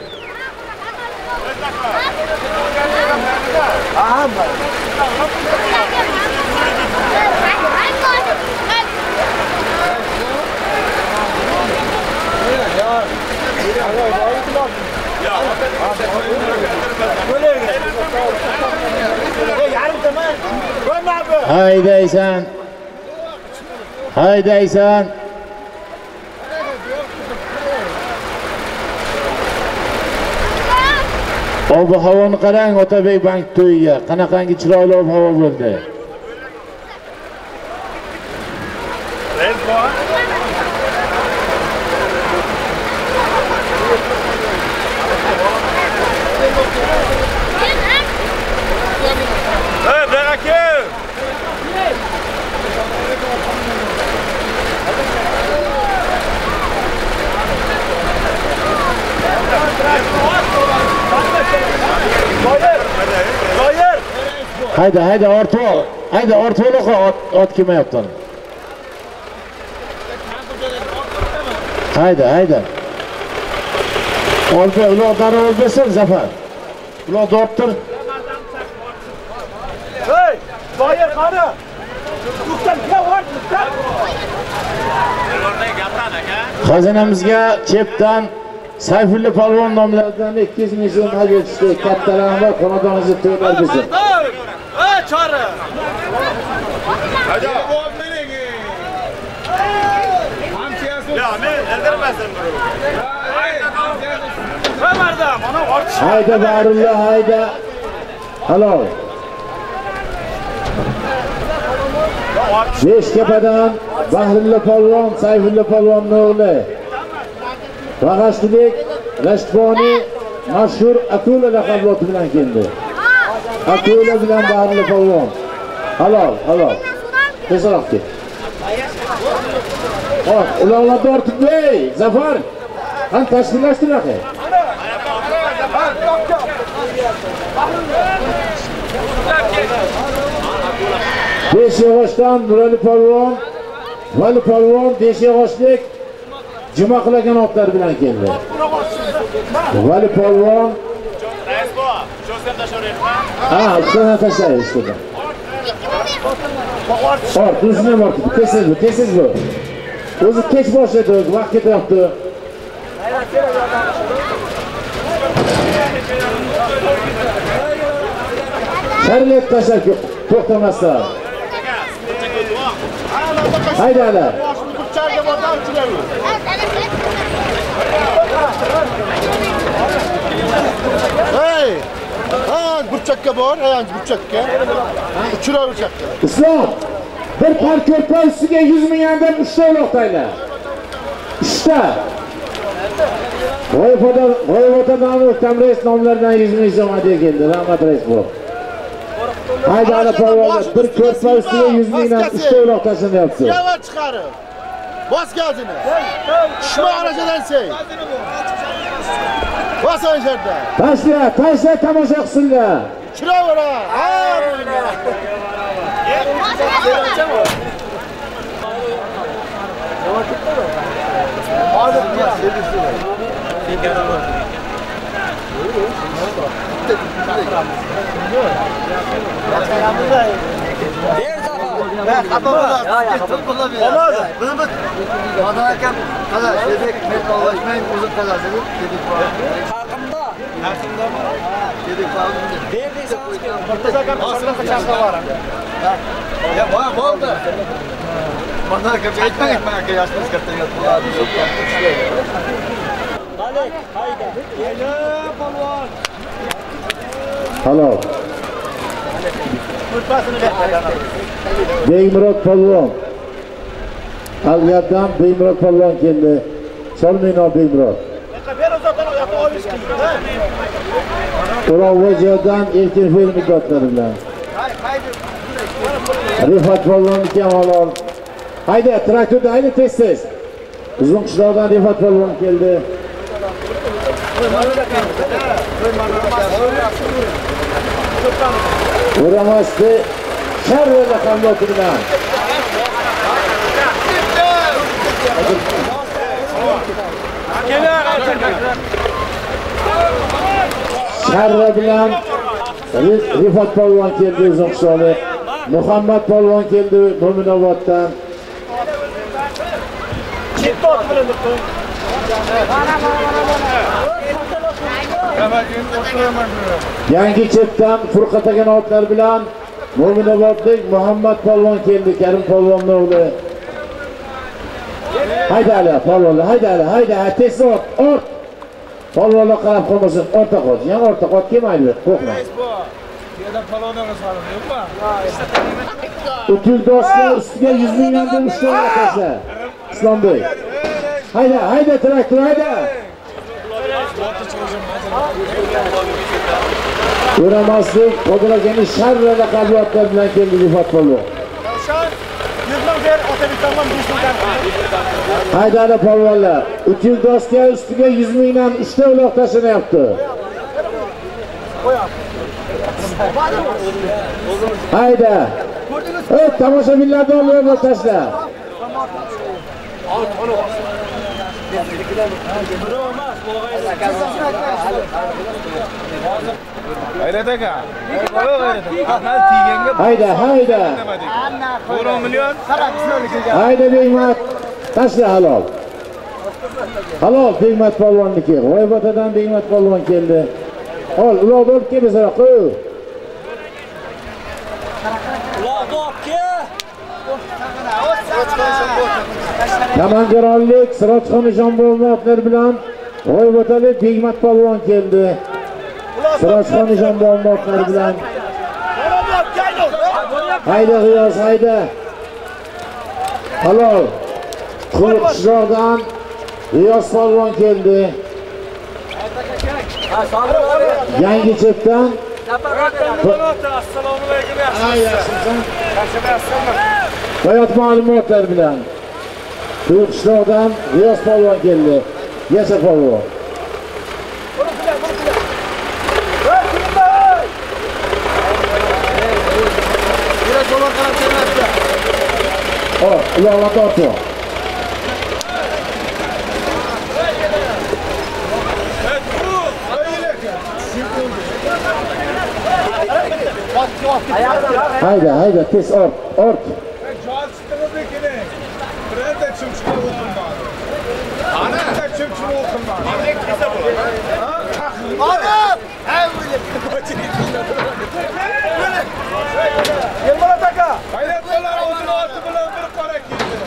Haydaysan. Haydaysan. Ob-havoni qarang, Otabek bank to'yiga. Qanaqangi chiroyli ob-havo bo'ldi. Hayda, hayda, ortib ol. Hayda, ortib ol, ot, ot kelmayapti. Hayda, hayda. Olpa, uloqlarni olbesin, Zafar. Uloq dorttir. Hey, Zoir qani? To'xtab, kel, vart, to'xtab. Xazinamizga chepdan Sayfulla Palvon nomlaridan ikki yuz ming so'm hadya etishdi. Kattalar va xonadonimizni to'ylar bizni. Ey, chori. Hadi. Ya men eldirmasin buni. Qamarda, mana ortish. Hayda Barulla, hayda. Halol. Beshkapadan Bahrulla Palvon, Sayfulla Palvonning o'g'li. Bag'ashlik Rashtboni mashhur Akula laqabli oti bilan keldi. Akula bilan Bahrulla Palvon. Halol, halol. Tezroq ket. Hop, ularni ortib qo'y, Zafar. Qan tashkillashtir aka. Beshyog'ochdan Nurali Palvon, Vali Palvon Beshyog'ochlik juma qilagan otlar bilan keldi. Vali Palvon Rais bu, cho'skan tashlaryapman. ha, shuni tashlaymiz dedi. Ort, o'zini bor, tesiz bu, tesiz bu. O'zi kech boshladi, vaqt ketyapti. Sharlet tashlar to'xtamasdan. Haydalar. Hey! Ha, burchakka bor, ayanch burchakka. Uchira burchakka. Islom, bir par ko'rpa ustiga yuz mingdan uchta uloqtaylar. Uchta. Voyvoda, Voyvodadan o'tgan reis nomlaridan yuz ming so'm hadya keldi. Rahmat reis bu. Hayda ana Palvon, bir ko'rpa ustiga yuz mingdan uchta uloq tashlayapti. Yava chiqarib. Bos gazini. Tushma arachadan sey. Bos o'sherda. Tashla, tashla tomosha qilsinlar. Chiravera. Ha. Halol. Beymurod Palvon. Algabdan Beymurod Palvon keldi. Solmayno Beymurod. O'rovojadan Erkin Fel muddatlari bilan. Rifat Palvon ham halol. Haydi, traktorda haydi tez-tez. Uzun qishloqdan Rifat polvon keldi. O'ramasdi. Sharva laqabli oti bilan. Sharva bilan Rifat polvon keldi uzun qishloqda. Muhammad polvon keldi Mo'minoboddan. Yangi chetdan Furqatagan otlar bilan Mo'minobodlik Muhammad polvon keldi, Karim polvonning o'g'li. Hayda ali, polvonlar, hayda ali, hayda, tez ort, ort. Polvonlar qarab qolmasin, orta qo'y. Yana orta qo'y kelmaydi, qo'rqma. Yerda polvonlarga solib yo'qmi? Utul do'stga ustiga yuz mingdan deb ushlab tashla. Islombek. Hayda, hayda traktor, hayda. O'ramaslik qo'diragan sharra laqablar bilan keldi Rifat polvon. yuz ming ber, otabekdan besh ming ber. Haydali polvonlar, utul do'stga ustiga yuz mingdan uchta uloq tashlanyapti. Hayda. Ey, tomoshabinlarni olib tashla. Hayrat aka. Ahmad tiganga Hayda, hayda. to'rt million. Hayda Begmat. Tashla halol. Halol Begmat polvonniki. G'oybotadan Begmat polvon keldi. Ol, uloqni olib kel bizga qo'y. Uloqni olib kel. Namangaronlik Sirojxon Nishonboyevlar bilan G'oybotalik Begmat polvon keldi. Sirojxon Nishonboyevlar bilan. Hayda G'iyos, hayda. Halol. Qulqishloqdan G'iyos polvon keldi. Yangi chetdan Assalomu alaykum. yaxshisan. Yaxshimisiz? Hayot ma'lumotlar bilan Qulqishloqdan G'iyos polvon keldi. Yasha polvon. Oh, uloqlar tortdi. Hayda, hayda, tez ort, ort. Birada chumchuq o'qilmadi. Ana, chumchuq o'qilmadi. Ana! Ha, o'ylab. Kelmala taka. Hayratlar o'zini oti bilan bir qora keldi.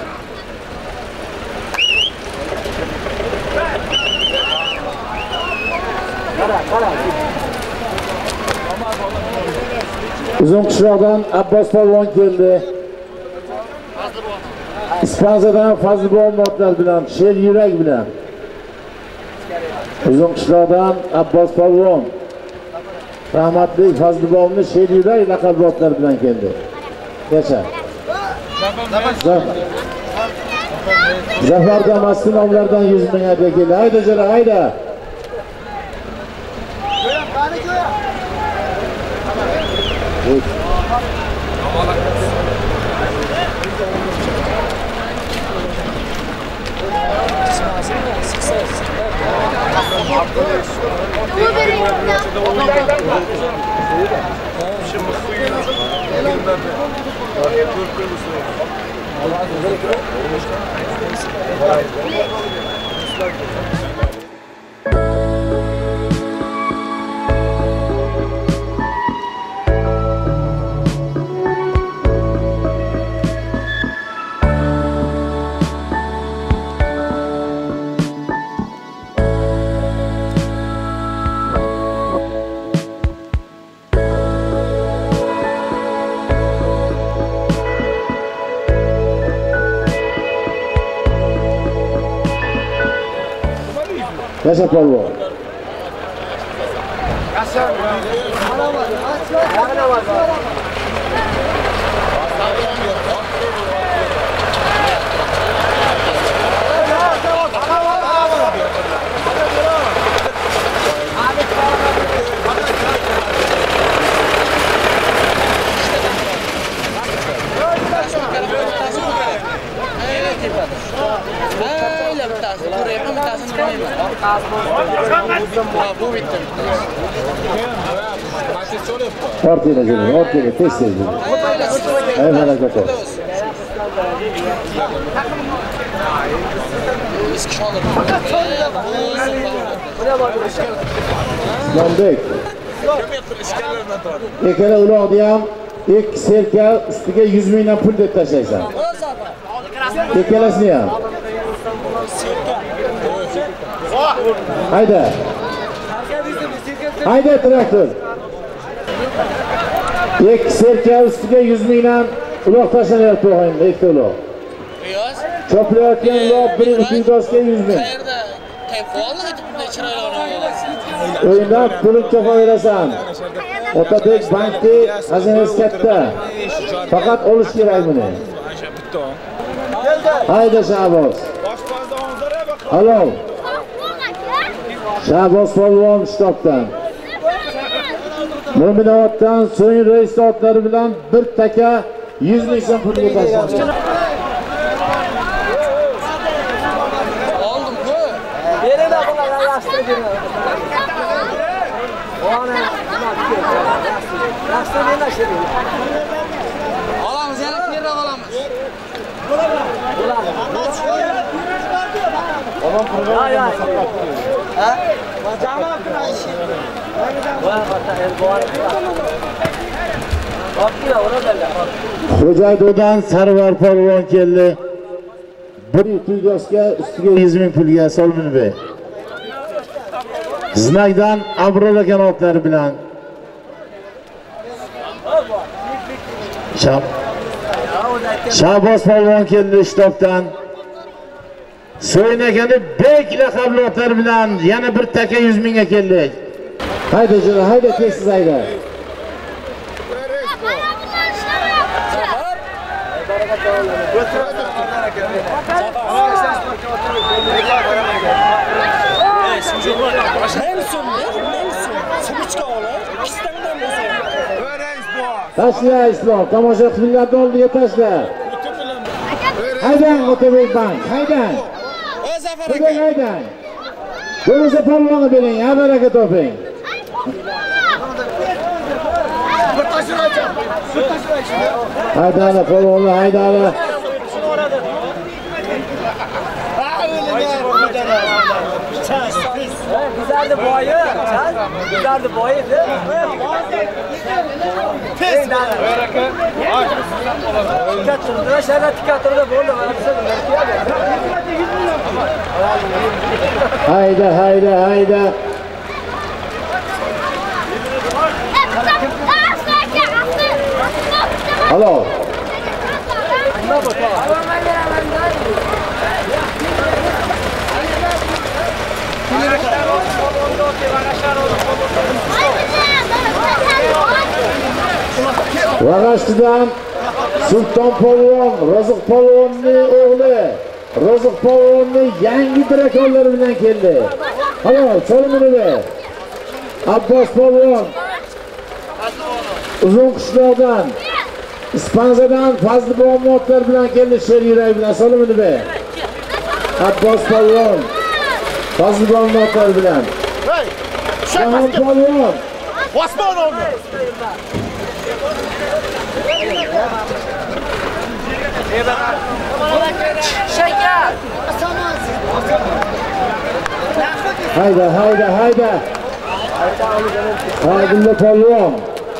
Qara, qara. Uzun qishloqdan Abbos polvon keldi. Ispanzadan Fazlibonotlar bilan, Sher yurak bilan. Uzun qishloqdan Abbos polvon. Rahmatli Fazlibonni Sher yurak laqabotlar bilan keldi. Yasha. Zafar Damas'ın nomlaridan yuz ming hadiya keldi. Hayda jara, hayda. Yasha polvon. tepada. Öyle bir tanesi. Buraya bir tanesini bilmem. Bu bitti. Ortaya gelin, ortaya tez tez gelin. Evet, harakat ol. İslombek. Ekele uloq diyam, ek serka ustiga yuz mingdan pul deb tashlaysan. Ekkelasini ham. Hayda. Hayda traktor. Ek serka ustiga yuz mingdan uloq tashlanyapti o'g'ayimda, ikkita uloq. Choplayotgan uloq bir vidosga yuz ming. O'yindan pulni cho'qaverasan. Otabek bankda xazinasi katta. Faqat olish kerak buni. Hayda Shahboz. Halol. Shahboz polvon shtobdan. Mo'minovatdan so'ng rais otlari bilan bir taka yuz ming so'm pulga tashlandi. Oldim ku. Berena bular yaxshi. Ona yaxshi yana shiri. Olamiz, yana keyinroq olamiz. Ay ay. Ha? Jamoa qilamiz. Xo'jaydo'dan Sarvar polvon keldi. Bir vidosga ustiga yuz ming pulga Solminbek. Znakdan Abrol ekan otlari bilan. Shab. Shahboz polvon keldi shtobdan. So'ynagani Bek laqabli otlar bilan yana bir taka yuz mingga keldi. Hayda jira, hayda tezsiz hayda. Tashla Islom, tomosha qilinglarni oldiga tashla. Haydang Otabek bank, haydang. Haydang, haydang. Bo'lmasa polvonni bering, ha baraka toping. Haydala polvonni, haydala. Güzeldi boyu. Güzeldi boyu. Tez. Kaçırdı. Şerrat kaçırdı. Boldu. Hayda, hayda, hayda. Alo. Vag'ashtidan Sulton polvon, Roziq polvonning o'g'li, Roziq polvonning yangi drakonlari bilan keldi. Halol, Solminbek. Abbos polvon Uzun qishloqdan, Ispanzadan Fazli Muhammodlar bilan keldi, Sher yurak bilan Solminbek. Abbos polvon Fazli Muhammodlar bilan. Jahon polvon Osmon oldu. Şeker. Hayda, hayda, hayda. Sadulla polvon.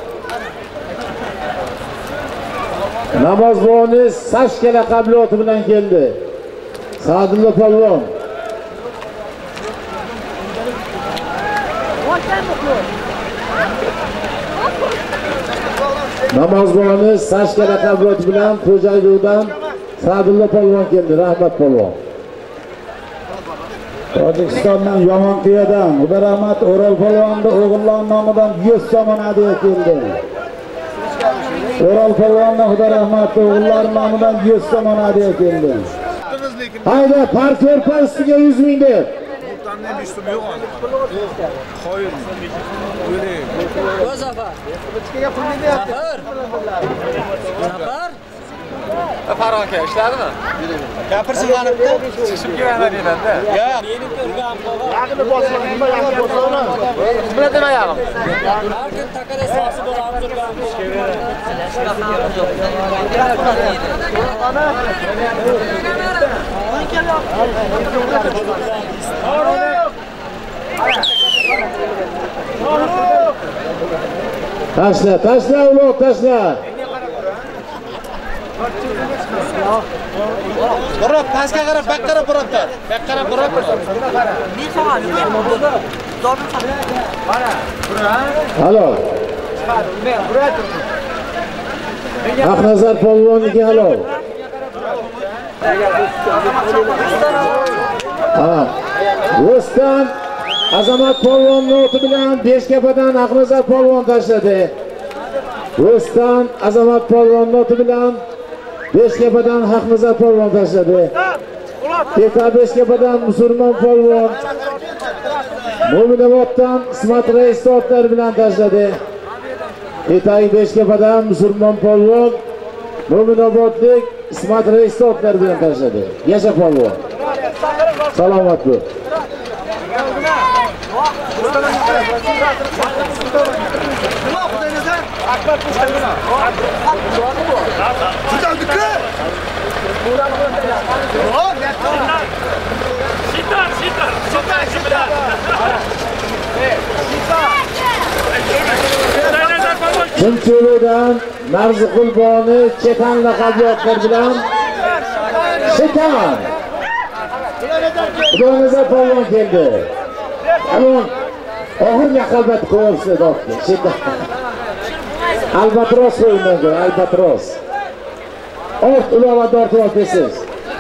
Namozboni Sashka laqabli oti bilan keldi. Sadulla polvon. Namozboni Sashka laqabli oti bilan Xo'jaydo'dan Sadulla polvon keldi. Rahmat polvon. Tojikistondan Yomonqiyadan Xudoraxmat O'rol polvonni o'g'illar nomidan yuz so'm hadiya keldi. O'rol polvonni Xudoraxmat o'g'illar nomidan yuz so'm hadiya keldi. Hayda, parker pastiga yuz ming deb. Qanday ishtim yo'q hozir. Qo'ying. O'ylang. O'zafa. Ichkiga pul beryapti. Zafar. Zafar. Farg'on aka ishladimi? Gapirsin qanibdi? Chiqib keladi dedi-da. Yo'q. Yaqinni bosma, nima yaqin bosma? Nima demayapman? Har kun takada sosi bo'lib Tashla, tashla ulug', tashla. Burab, pastga qarab, bak qarab burabdi. Bak qarab burab. Halo. Aqnazar polvonniki halo. Ha. Rustam Azamat polvonni o'ti bilan Beshkapadan Aqnazar polvon tashladi. Rustam Azamat polvonni o'ti bilan Beshkapadan Aqnazar polvon tashladi. Teka Beshkapadan Musulmon polvon Mo'minoboddan Ismat Rais otlar bilan tashladi. Etay Beshkapadan Musulmon polvon Mo'minobodlik Ismat Rais otlar bilan tashladi. Yasha polvon. Salomat bo'l. Chimchiro'dan Narziqulboni Chetan laqabli otlar bilan Chetan Xudoingizni polvon keldi. Hamon oxirgi aqalbat qo'yibsiz dotga. Chetan Albatros o'ynagan, Albatros. Ort ulova tortib olasiz.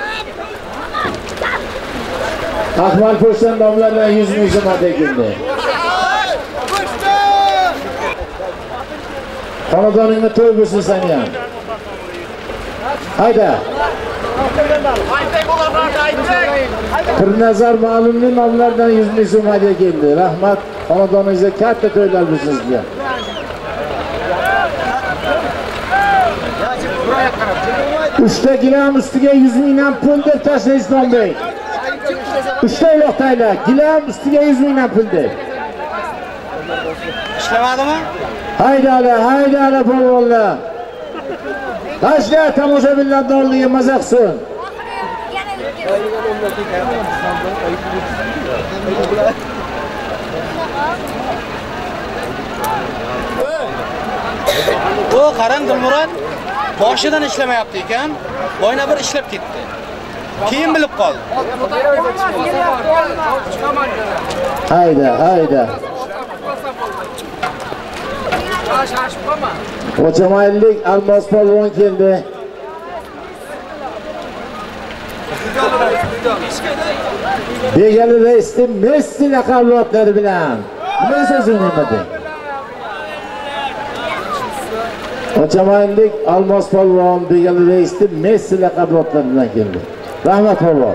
Ahmal Po'stan domlardan yuz ming so'm tegindi. Xonadoningni to'y bo'lsin sen ham. Hayda. Pirnazar ma'lumning nomlaridan yuz ming so'm hadiya keldi. Rahmat. Xonadoningizga katta to'ylar bo'lsin sizga. Uchta gilam ustiga yuz mingdan pul deb tashlaysiz Islom. Uchta yo'qtaylar. Gilam ustiga yuz mingdan pul deb. Ishlamadimi? Haydala, haydala polvonlar. Tashla tomoshabinlarni oldiga maza qilsin. O qarang Dilmurod, boshidan ishlamayapti ekan, boyna bir ishlab ketdi. Keyin bilib qoldi. Hayda, hayda. Qo'chamaylik Almos polvon keldi. Begali raisni Messi laqabli otlari bilan. Nima so'zing nimada? Qo'chamaylik Almos polvon Begali raisni Messi laqabli otlari bilan keldi. Rahmat polvon.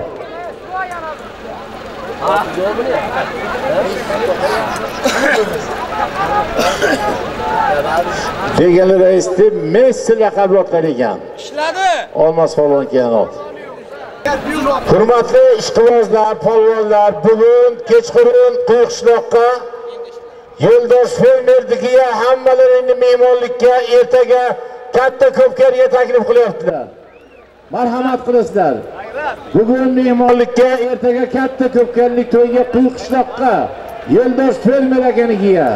Begali raisni Messi laqabli otlar ekan. Ishladi. Olmos polvon kelgan ot. Hurmatli ishqibozlar, polvonlar, bugun kechqurun Qo'yqishloqqa Yo'ldosh fermernikiga hammalarini mehmonlikka ertaga katta ko'pkariga taklif qilyaptilar. Marhamat qilasizlar. Bugun mehmonlikka ertaga katta ko'pkarlik to'yga Qo'yqishloqqa Yo'ldosh fermer akanikiga.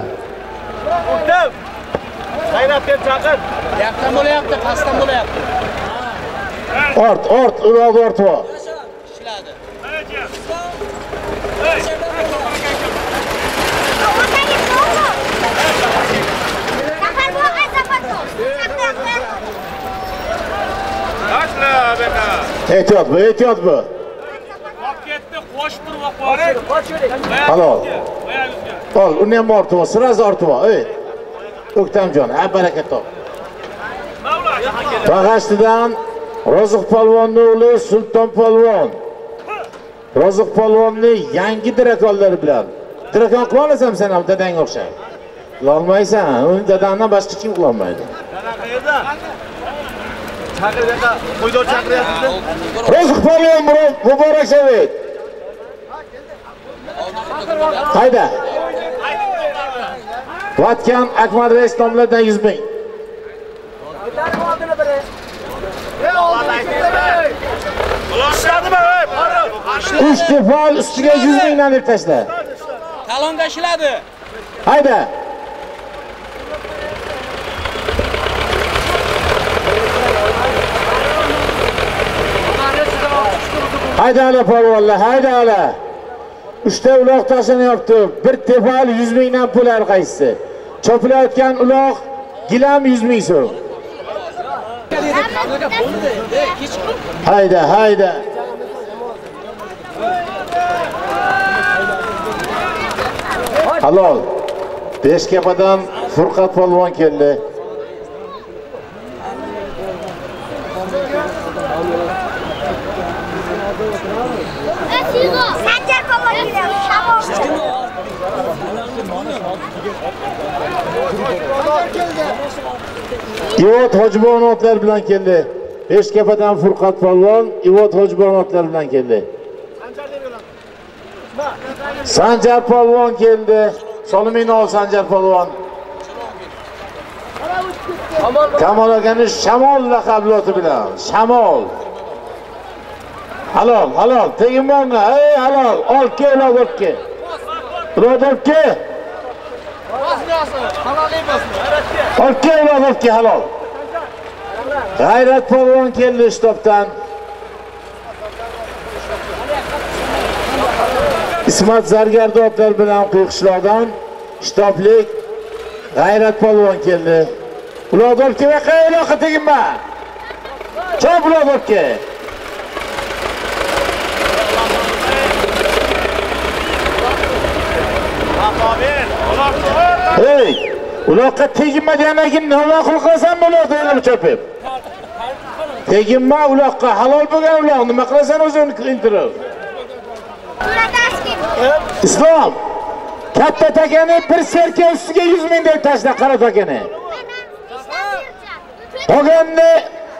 G'ayrat deb chaqir. Yaqdan bo'layapti, pastdan bo'layapti. Ort, ort, uloq ortib ol. Ishladi. Tashla beka. Ehtiyot bu, ehtiyot bu. Ketdi, qo'shib turib qo'ying. Halol. Ol, uni ham ortib ol, siraz ortib ol. Ey. O'ktamjon, ha baraka top. Bag'ashtidan Roziq polvonning o'g'li Sulton polvon. Roziq polvonning yangi dirakonlari bilan. Dirakon qila olasan sen ham dadangga o'xshab. Qila olmaysan, uni dadangdan boshqa kim qila olmaydi. Dada qayerda? Chaqirga qo'ydor chaqiryapsiz. Rizq Polvon Muborak Shavit. Qayda? Vatkan Akmal Reis nomlaridan yuz ming. uch defol ustiga yuz mingdan deb tashla. Talonga ishiladi. Hayda. Hayda ala polvonlar, hayda ala. Uchta uloq tashlanyapti. Bir tefal yuz mingdan pul har qaysi. Chopilayotgan uloq gilam yuz ming so'm. Hayda, hayda. Halol. Beshkapadan Furqat polvon keldi. Sanjar polvon keldi. Shamol. Ivot Hojibon otlar bilan keldi. Beshkapadan Furqat polvon Ivot Hojibon otlar bilan keldi. Sanjar polvon keldi. Solomino Sanjar polvon. Kamol akani Shamol laqabli oti bilan. Shamol. Halol, halol. Tegin bormi? Ey halol. Ol kel, ol kel. Birodar ke. Ol kel, ol kel halol. G'ayrat polvon keldi shtobdan. Ismat Zargardi otlar bilan Qo'qishloqdan shtoblik G'ayrat polvon keldi. Uloq ke va qayloqqa teginma. Chop uloq ke. Hey, uloqqa teginma degandan nima qilasan bo'ladi deb chopib. Teginma uloqqa, halol bo'lgan uloq nima qilasan o'zingni intirib. Islom katta takani bir serka ustiga yuz ming deb tashla qara takani. Qolganni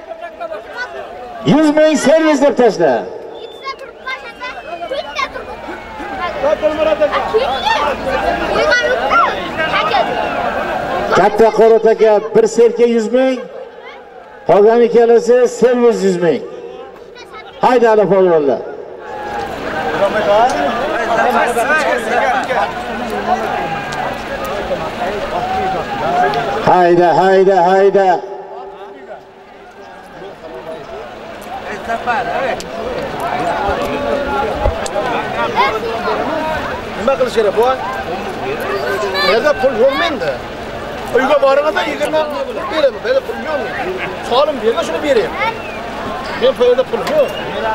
yuz ming servis deb tashla. Katta qora taka bir serka yuz ming. Qolgani kelasi servis yuz ming. Hayda ala polvonlar. Hayda, hayda, hayda. Nima qilish kerak bu? Yerda pul yo'qmi endi? Uyga borganda yigirma beraman, bela pul yo'qmi? Solim berma shuni berayim. Men bu yerda pul yo'q.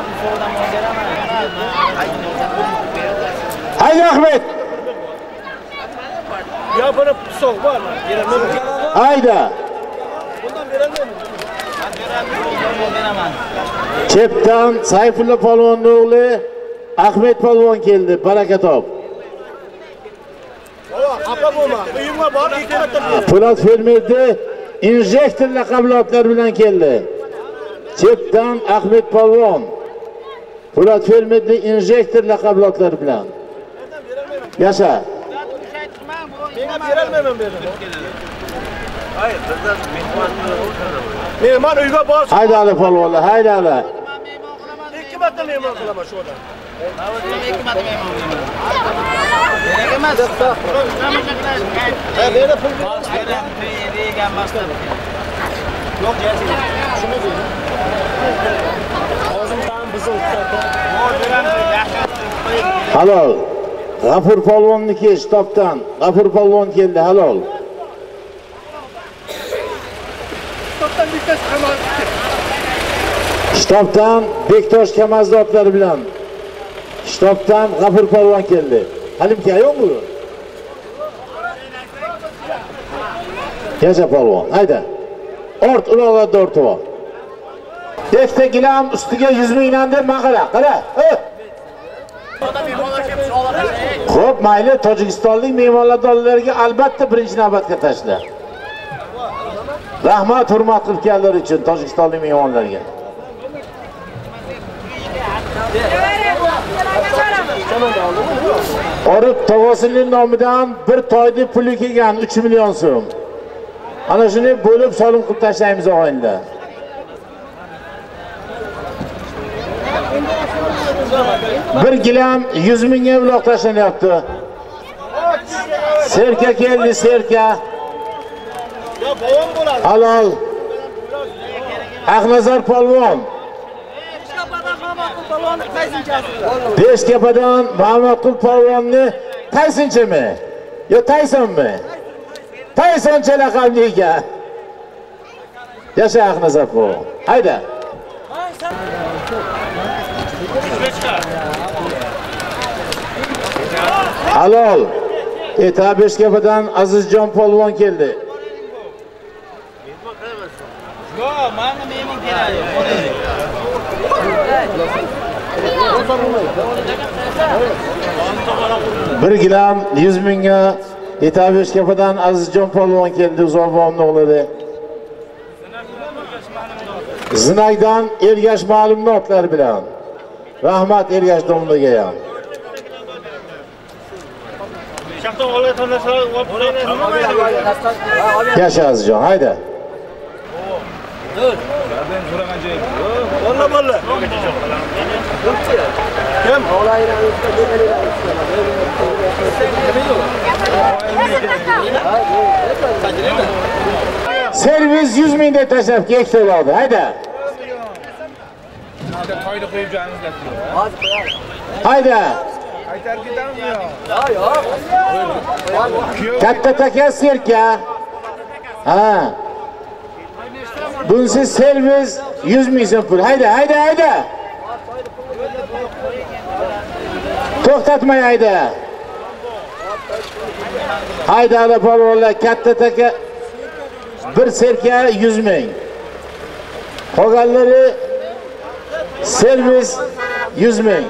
Hayda Ahmet. Ya bana so'q bor, beraman. Hayda. Bundan berolmayman. Chepdan Sayfulla polvonning o'g'li Ahmet polvon keldi. Baraka top. Xafa bo'lma. Uyimga bor, ikkimatdan ber. Po'lat fermerda injektor laqabli otlar bilan keldi. Chepdan Ahmet polvon. Po'lat fermerda injektor laqabli otlar bilan. Yasha. Menga berolmayman berdim. Hayır, bizdan mehmon. Mehmon uyga borsin. Hayda ala polvonlar, hayda ala. Ikki marta mehmon qilaman shu odam. ikki marta mehmon qilaman. Kerak emas. Ha, meni pul degan maqsad. yo'q, jazir. Shuni ber. Hozir ham bizni o'tadi. Halol. G'afur polvonniki shtobdan. G'afur polvon keldi, halol. Shtobdan bittasi qamal. Shtobdan Bektosh Kamazdodlar bilan. Shtobdan G'afur polvon keldi. Halimka yo'qmi? Yasha polvon, hayda. Ort uloqlar dortuva. Defte gilam ustiga yuz mingdan deb maqala. Qara. Xo'p, mayli, Tojikistonlik mehmonlar dollariga albatta birinchi navbatga tashla. Rahmat, hurmat qilib kelganlar uchun Tojikistonlik mehmonlarga. Orif Tog'asining nomidan bir toyni puli kelgan uch million so'm. Ana shuni bo'lib solim qilib tashlaymiz og'aynilar. Bir gilam yuz mingga buloq tashlanyapti. Serka keldi, serka. Halol. Aqnazar polvon. Beshkapadan Mahmudqul polvonni Taysonchimi? Yo Taysonmi? Taysoncha laqabliga. Yasha Aqnazar polvon. Hayda. Halol. Eta Beshkapadan Azizjon polvon keldi. Yo, mana mehmon keladi. Bir gilam yuz mingga Eta Beshkapadan Azizjon polvon keldi, Uzoqbo'mning o'g'li. Zinaydan Ergash ma'lumotlar bilan. Rahmat Ergash domlaga ham. Yasha Azizjon, hayda. Bolla bolla. Kim? Servis yuz ming deb tashlab kek to'ladi. Hayda. Toyni qo'yib joyingizga. Hayda. Aytar ketamiz yo. Katta taka serka. Ha. Bunisi servis yuz ming so'm pul. Hayda, hayda, hayda. To'xtatmay hayda. Hayda ala polvonlar, katta taka bir serka yuz ming. Qolganlari servis yuz ming.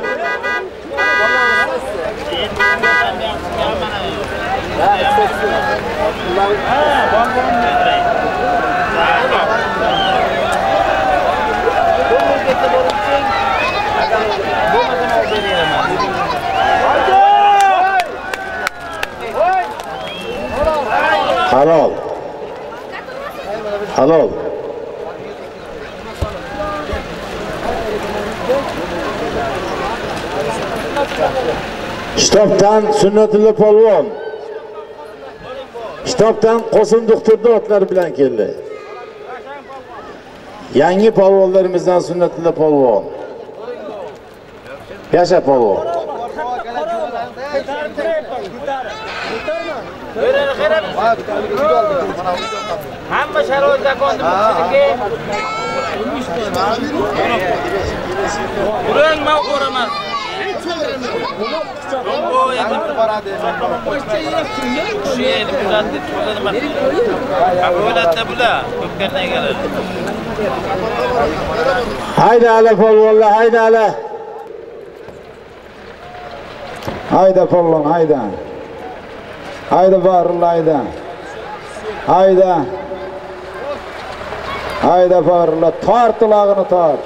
Halol. Halol. Shtobdan Sunnatulla polvon. Shtobdan Qosim doktorning otlari bilan keldi. Yangi polvonlarimizdan Sunnatulla polvon. Yasha polvon. Hamma sharoit zakonni bo'lishiniga. Burang men ko'raman. Hayda ala polvonlar, hayda ala. Hayda polvon, hayda. Hayda barilla, hayda. Hayda. Hayda barilla, tort ulog'ini tort.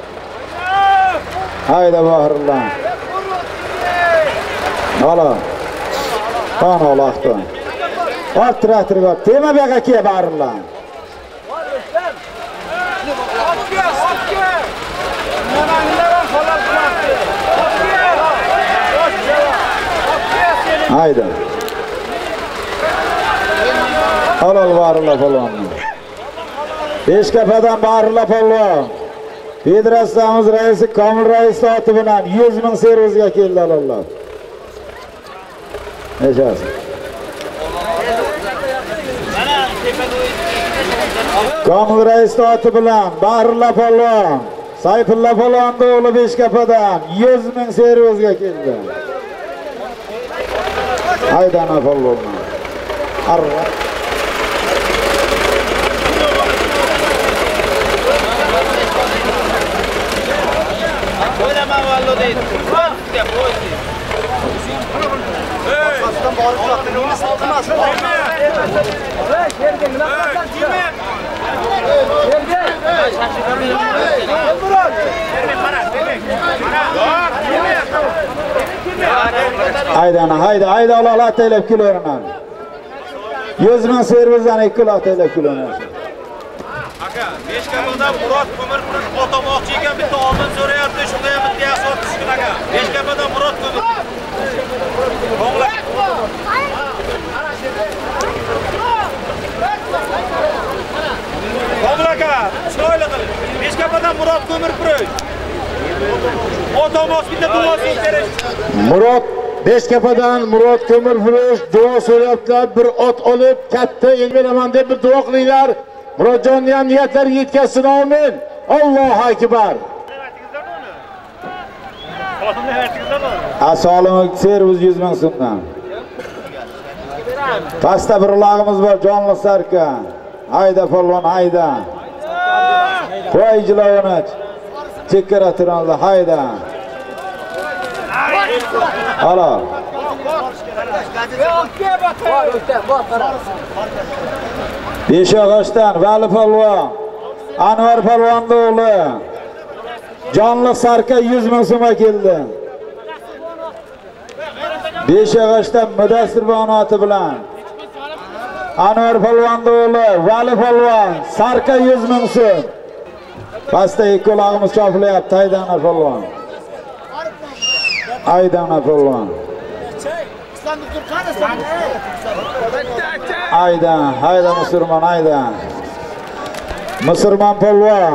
Hayda barilla. Hala. Qon olaqdi. Ot traktorga, tema baga ke barilla. Hayda. Halol barilla polvon. Beshkapadan barilla polvon. Federatsiyamiz raisi Komil rais oti bilan yuz ming servisga keldi alloh. Nechasi? Komil rais oti bilan barilla polvon. Sayfulla polvonning o'g'li Beshkapadan yuz ming servisga keldi. Haydana polvon. Arra. O'ylama vallo deydi. Qo'yga qo'ydi. Ey, qasdan borib chiqdi. Nima salqinasi? Ey, yerga nima qilsan? Haydan, hayda, hayda Alloh taylab kilo'dan. yuz ming servizdan ikki lot taylab kilo'dan. Aka, besh kapadan Murod ko'mir o'tamoqchi ekan, bitta oldin so'rayapti, shunda ham bitta yasot tushgan aka. besh kapadan Murod ko'mir. To'g'ri. To'g'ri aka, chiroyli qilib. besh kapadan Murod ko'mir puray. O'tamoqchi bitta duo so'rash. Murod besh kapadan Murod ko'mir furush duo so'rayaptilar. Bir ot olib katta el beraman deb bir duo qilinglar. Murodjonni ham niyatlari yetkazsin, amin. Allohu akbar. Asolim servis yuz ming so'mdan. Pastda bir ulog'imiz bor, jonli sarka. Hayda polvon, hayda. Qo'y jilovini. Chekkara turanlar, hayda. Alo. Beshog'ochdan Vali polvon, Anvar polvonning o'g'li. Jonli sarka yuz ming so'mga keldi. Beshog'ochdan Mudassir bonoti bilan Anvar polvonning o'g'li Vali polvon, sarka yuz ming so'm. Pastda ikki ulog'imiz chopilyapti, haydana polvon. Haydana polvon. Hayda, hayda musulmon, hayda. Musulmon polvon.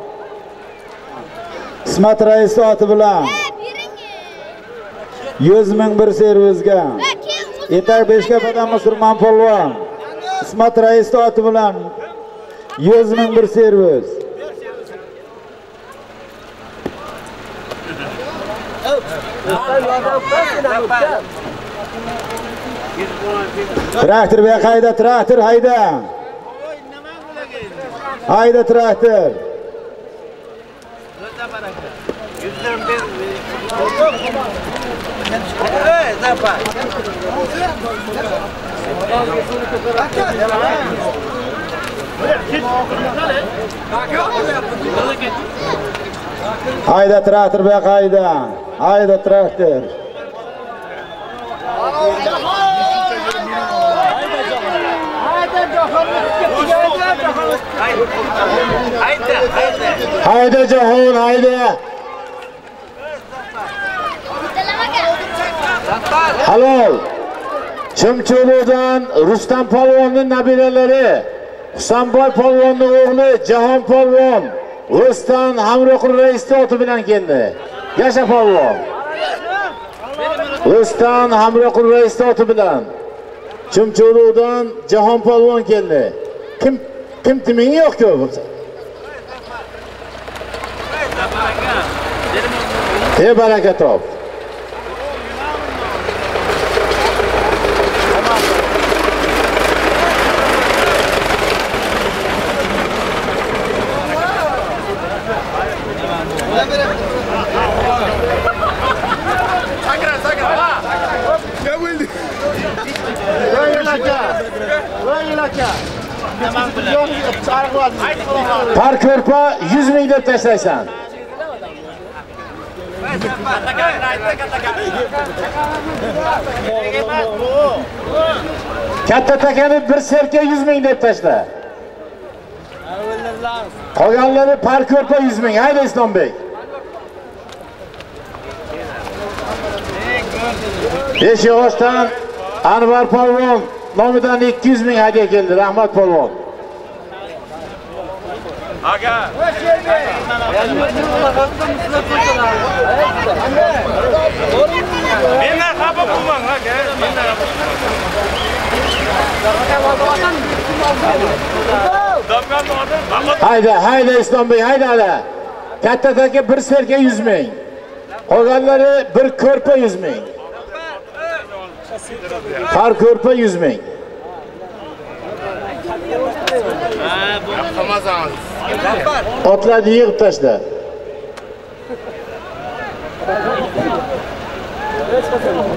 Ismat rais oti bilan yuz ming bir servizga. Etak besh kapadan musulmon polvon. Ismat rais oti bilan yuz ming bir servis. Traktor be hayda, traktor hayda. Hayda traktor. Hayda traktor be hayda. Hayda traktor. Hayda Jahon, hayda. Halol. Chimchuludan Rustam polvonning nabiralari, Husanboy polvonning o'g'li Jahon polvon, Rustam Hamroqul rais oti bilan keldi. Yasha polvon. Rustam Hamroqul rais oti bilan Chimchuludan Jahon polvon keldi. Kim kim timing yo'q-ku bo'lsa. Ey baraka top. Par ko'rpa yuz ming deb tashlaysan. Katta takani bir serka yuz ming deb tashla. Qolganlari par ko'rpa yuz ming. Hayda Islombek. Beshog'ochdan Anvar polvon nomidan ikki yuz ming hadiya keldi. Rahmat polvon. Aga. Mendan xafa bo'lmang, aka. Mendan xafa. Hayda, hayda Islombek, hayda hala. Katta taka bir serka yuz ming. Qolganlari bir ko'rpa yuz ming. Har ko'rpa yuz ming. Otlarni yig'ib tashla.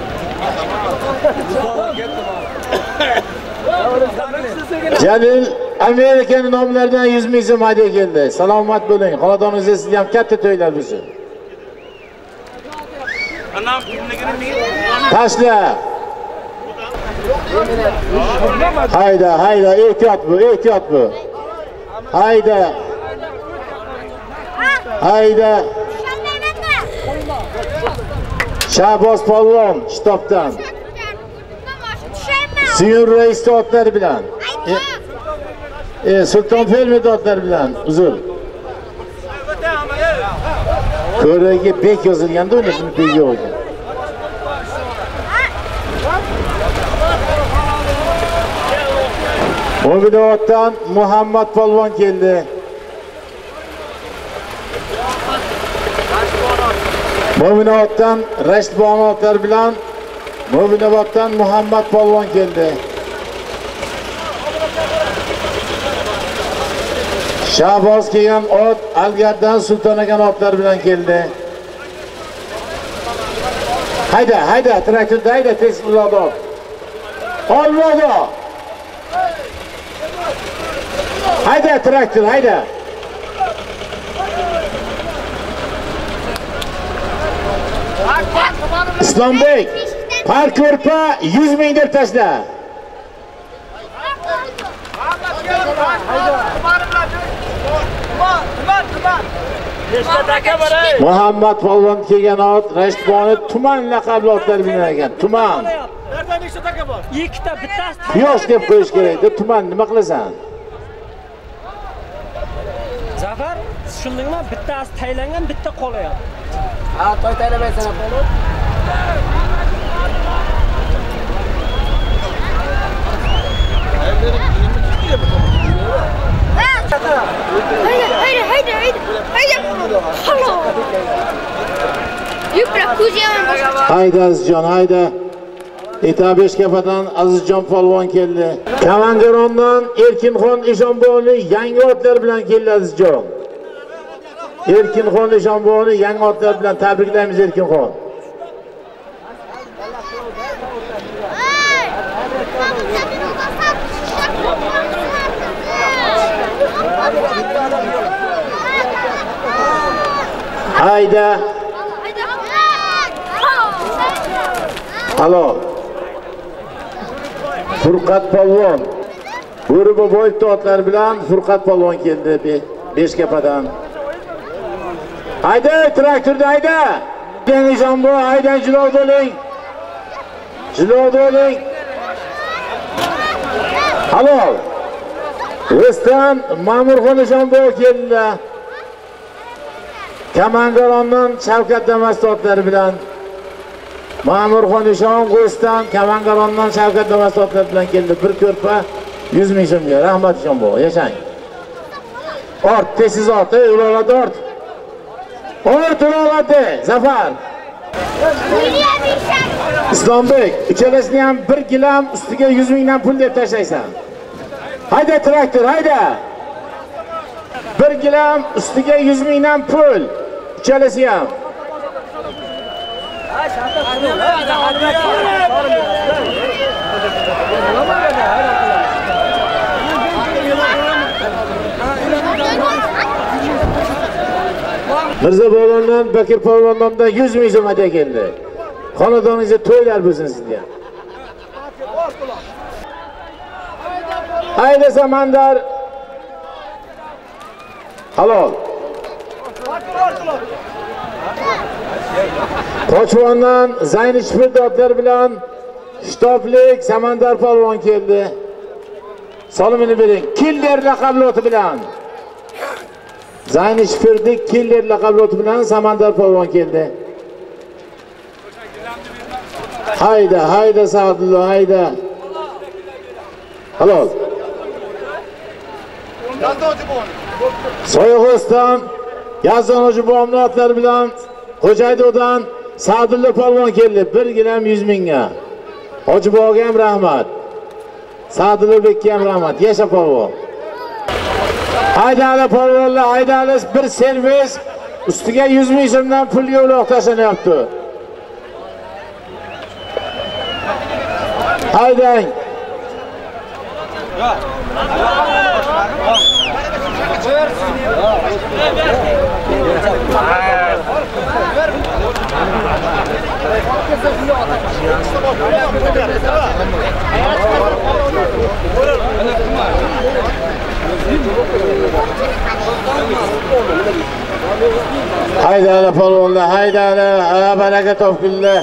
Jalil Amerika'nın nomlaridan yuz ming so'm hadiya keldi. Salomat bo'ling. Xonadoningizda sizga ham katta to'ylar bo'lsin. Tashla. Hayda, hayda, ehtiyot bu, ehtiyot bu. Hayda. Hayda. Shahboz polvon shtobdan. Suyun reis otlari bilan. E, e Sulton Fermet otlari bilan uzr. Ko'raga bek yozilganda uni shuni bek yo'q ekan. Mo'minovotdan Muhammad polvon keldi. Mo'minovotdan Rashid Bonotovlar bilan Mo'minovotdan Muhammad polvon keldi. Shahboz kelgan ot Algardan Sulton akan otlar bilan keldi. Hayda, hayda, traktorda hayda, tez uloqda. Olmoqda. Hayda, traktor, hayda. Islombek, parko'rpa yuz ming deb tashla. Muhammad polvon kelgan ot Rashtboni tuman laqabli otlar bilan ekan. Tuman. Nereden nechta taka bor? Ikkita, bittasi. Quyosh deb qo'yish kerak deb tuman nima qilasan? Zafar, tushundingmi? Bittasi taylangan, bitta qolyapti. Ha, to'y taylamaysan bo'ldi. Haydi, haydi, haydi, haydi. Haydi. Halo. Yupra kuziyaman. Hayda Azizjon, hayda. Etabesh kafadan Azizjon polvon keldi. Kamangarondan Erkinxon Eshonboyni yangi otlar bilan keldi Azizjon. Erkinxon Eshonboyni yangi otlar bilan tabriklaymiz Erkinxon. Hayda. Halol. Furqat polvon. Bo'ri boboyev otlar bilan Furqat polvon keldi Beshkapadan. Hayda, traktorda hayda. Denizjon bu haydan jilov bo'ling. Jilov bo'ling. Halol. O'stan Ma'murxon Eshonboyev keldi. Kamangarondan Shavkat Damas otlari bilan Ma'murxon Eshon Qo'stan Kamangarondan Shavkat Damas otlari bilan keldi. Bir ko'rpa yuz ming so'mga. Rahmat Eshonboyev, yashang. Ort, tesiz ort, ularga ort. Ort ularga, Zafar. Islombek, uchalasini ham bir gilam ustiga yuz mingdan pul deb tashlaysan. Hayda traktor, hayda. Bir gilam ustiga yuz mingdan pul. Uchalasi ham. Mirza Bolondan Bakir polvondan yuz ming so'm hadiya keldi. Xonadoningizda to'ylar bo'lsin sizga. Hayda Samandar. Halol. Qo'chvondan Zayni Shpirdotlar bilan Shtoblik Samandar polvon keldi. Solimini bering. Killer laqabli oti bilan. Zayni Shpirdik Killer laqabli oti bilan Samandar polvon keldi. Hayda, hayda Sa'dullo, hayda. Halol. Soyag'ostan Yazdon Hojibomni otlari bilan Xo'jaydodan Sa'dullo polvon keldi. Bir gilam yuz mingga. Hojiboga ham rahmat. Sa'dullo bekka ham rahmat. Yasha polvon. Haydali polvonlar, haydali bir servis ustiga yuz ming so'mdan pulga uloq tashlanyapti. Haydang. Haydi ala polvonlar, haydi ala, baraka topkunlar.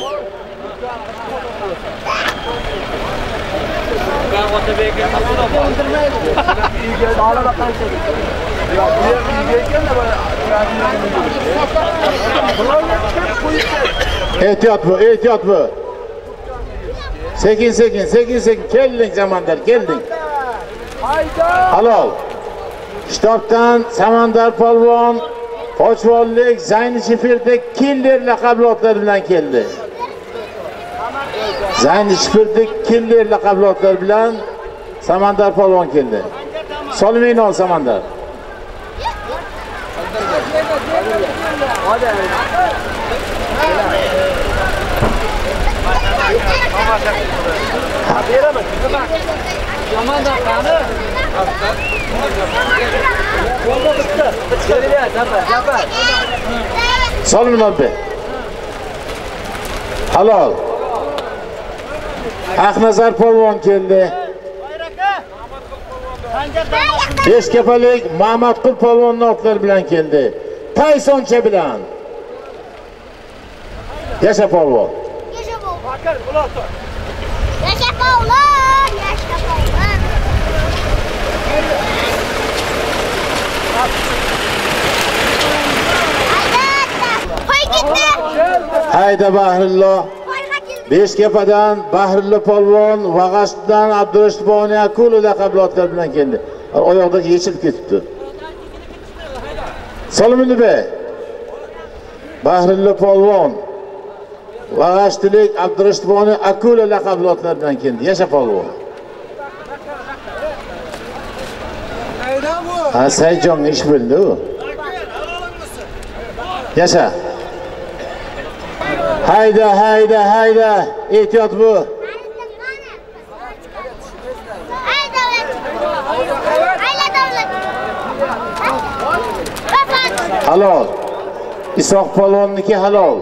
Ehtiyot bu, ehtiyot bu. Sekin sekin, sekin sekin, kelding Samandar, kelding. Halol. Kitobdan Samandar polvon Qo'chvollik Zayni Shifirdik killer laqabli otlar bilan keldi. Zayni Shifirdik killer laqabli otlar bilan Samandar polvon keldi. Solmayın ol Samandar. Solmayın abi. Halol. Aknazar polvon keldi. besh kepalik Mamatqul polvonning otlar bilan keldi. Taysoncha bilan. Yasha polvon. Yasha polvon. Yasha polvon. Yasha polvon. Hayda Bahrillo. besh kepadan Bahrillo polvon, Vag'ashdan Abdurashidboni Akulu laqabli otlar bilan keldi. Oyoqda yechilib ketibdi. Solmini be. Bahrillo polvon, Vag'ashdilik Abdurashidboni Akulu laqabli otlar bilan keldi. Yasha polvon. Ha, Sayjon ish bildi u. Yasha. Hayda, hayda, hayda. Ehtiyot bu. Hayda davlat. Hayda davlat. Halol. Isoq polvonniki halol.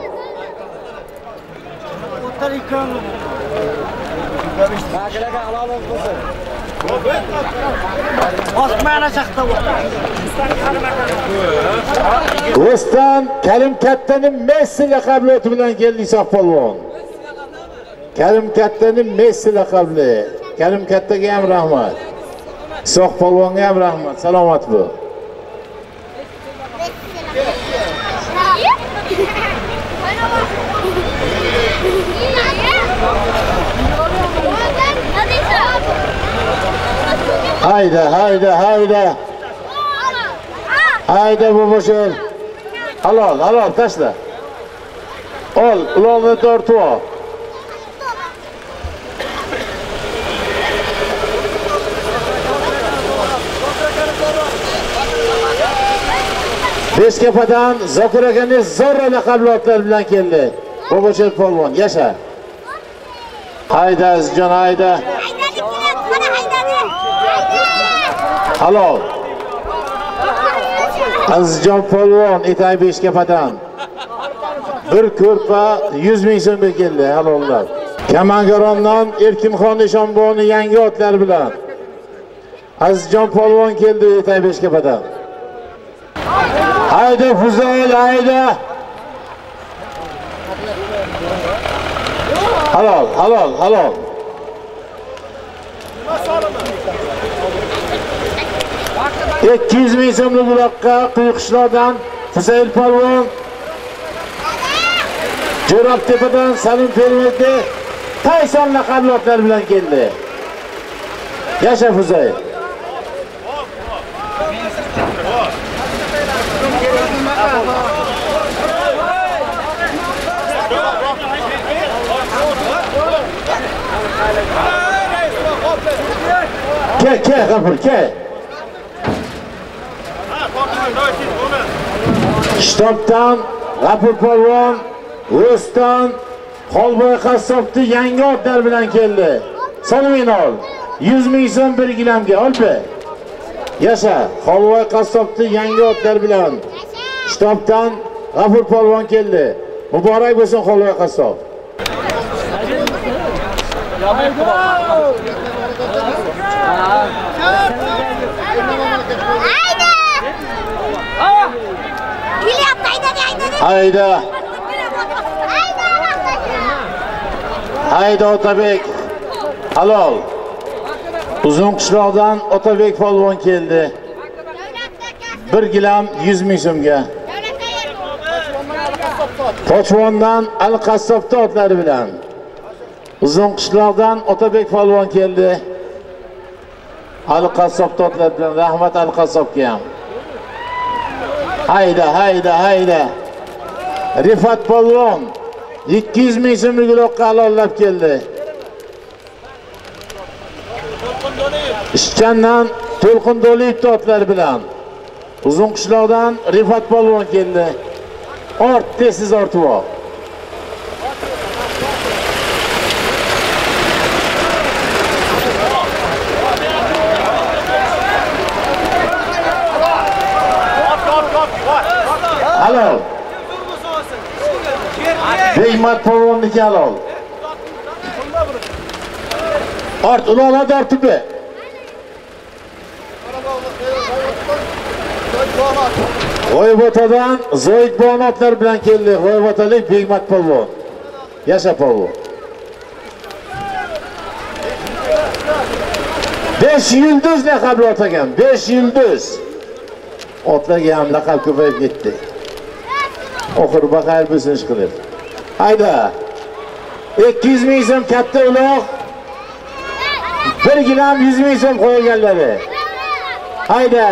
O'stan Karim Kattaning Messi laqabli oti bilan keldi Isoq polvon. Karim Kattaning Messi laqabli. Karim Kattaga ham rahmat. Isoq polvonga ham rahmat. Salomat bu. Hayda, hayda, hayda. Hayda bu boşal. Halol, halol tashla. Ol, ulovni tortib ol. besh kepadan Zokir akamiz Zorro laqabli otlar bilan keldi. Bobochel polvon, yasha. Hayda Azizjon, hayda. Halol. Azizjon polvon Itay besh kepadan. Bir ko'rpa yuz ming so'mga keldi, halollar. Kamangarondan Erkinxon Eshonbo'ning yangi otlar bilan. Azizjon polvon keldi Itay besh kepadan. Hayda Fuzoil, hayda. Halol, halol, halol. ikki yuz ming so'mlik buloqqa Quyuqishloqdan Fuzoil polvon, Jo'rabtepadan Salim Fermerdi Tayson laqabli otlar bilan keldi. Yasha Fuzoil. Ke, ke, G'afur, ke. Kitobdan G'afur polvon, O'stan Xolboy qassobni yangi otlar bilan keldi. Solming ol. yuz ming so'm bir gilamga, olpa. Yasha, Xolvoy qassobning yangi otlar bilan Shtobdan G'afur polvon keldi. Muborak bo'lsin Xolvoy qassob. Hayda. Hayda Otabek. Halol. Uzun qishloqdan Otabek polvon keldi. bir gilam yuz ming so'mga. Tochvondan Al qassobda otlari bilan Uzun qishloqdan Otabek polvon keldi. Al qassobda otlari bilan rahmat Al qassobga ham. Hayda, hayda, hayda. Rifat polvon ikki yuz ming so'mlik uloqqa alollab keldi. Ishchandan To'lqin Doliyev otlar bilan Uzun qishloqdan Rifat polvon keldi. Ort tesiz ortib ol. Halol. Beymat polvonniki halol. Ort uloqlarni ortib be. G'oybotadan Zoid bonotlar bilan keldi. G'oybotalik Beymat polvon. Yasha polvon. besh yulduz laqabli ot ekan. besh yulduz. Otlarga ham laqab ko'payib ketdi. Oxir baxayr bo'lsin ish qilib. Hayda. ikki yuz ming so'm katta uloq. bir gilam yuz ming so'm qo'yganlari. Hayda.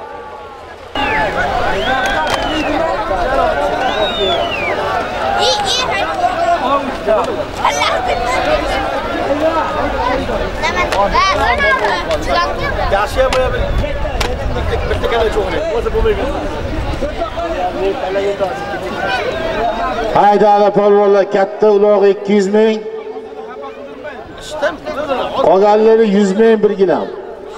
Yaxshi bo'lar. Bitta kana cho'g'ri. O'zi bo'lmaydi. Hayda ala polvonlar katta uloq ikki yuz ming. Qolganlari yuz ming bir gilam.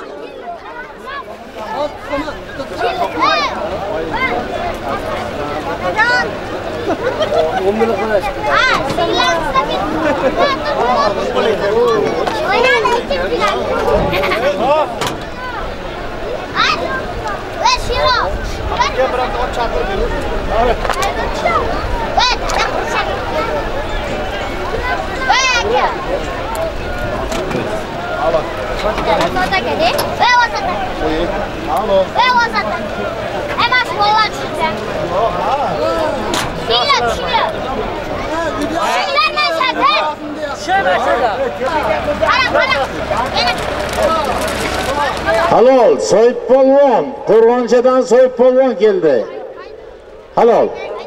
Halol, Soyib polvon, Qo'rg'onchadan Soyib polvon keldi. Halol.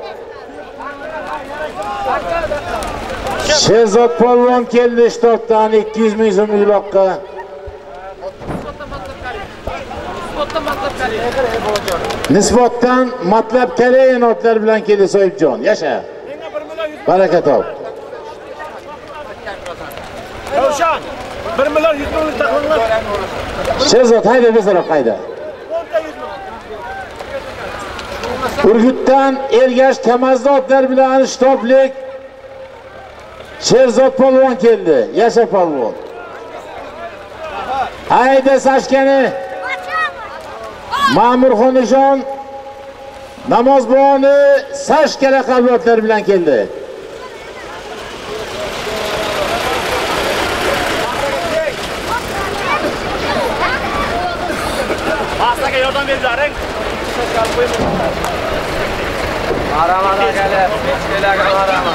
Sherzod polvon keldi Shtobdan ikki yuz ming so'm uloqqa. Nisbotdan matlab Kaleyn otlar bilan keldi Soyibjon. Yasha. Baraka top. Ravshan, bir million yuz minglik taqvimlar. Sherzod hayda bezarab hayda. Urgutdan Ergash Kamazda otlar bilan Shtoblik Sherzod polvon keldi. Yasha polvon. Hayda Sashkani. Ma'murxonajon namozboni Sashka laqabli otlar bilan keldi. Pastaga yordam berlaring. Maramada kelib, kelaga marama.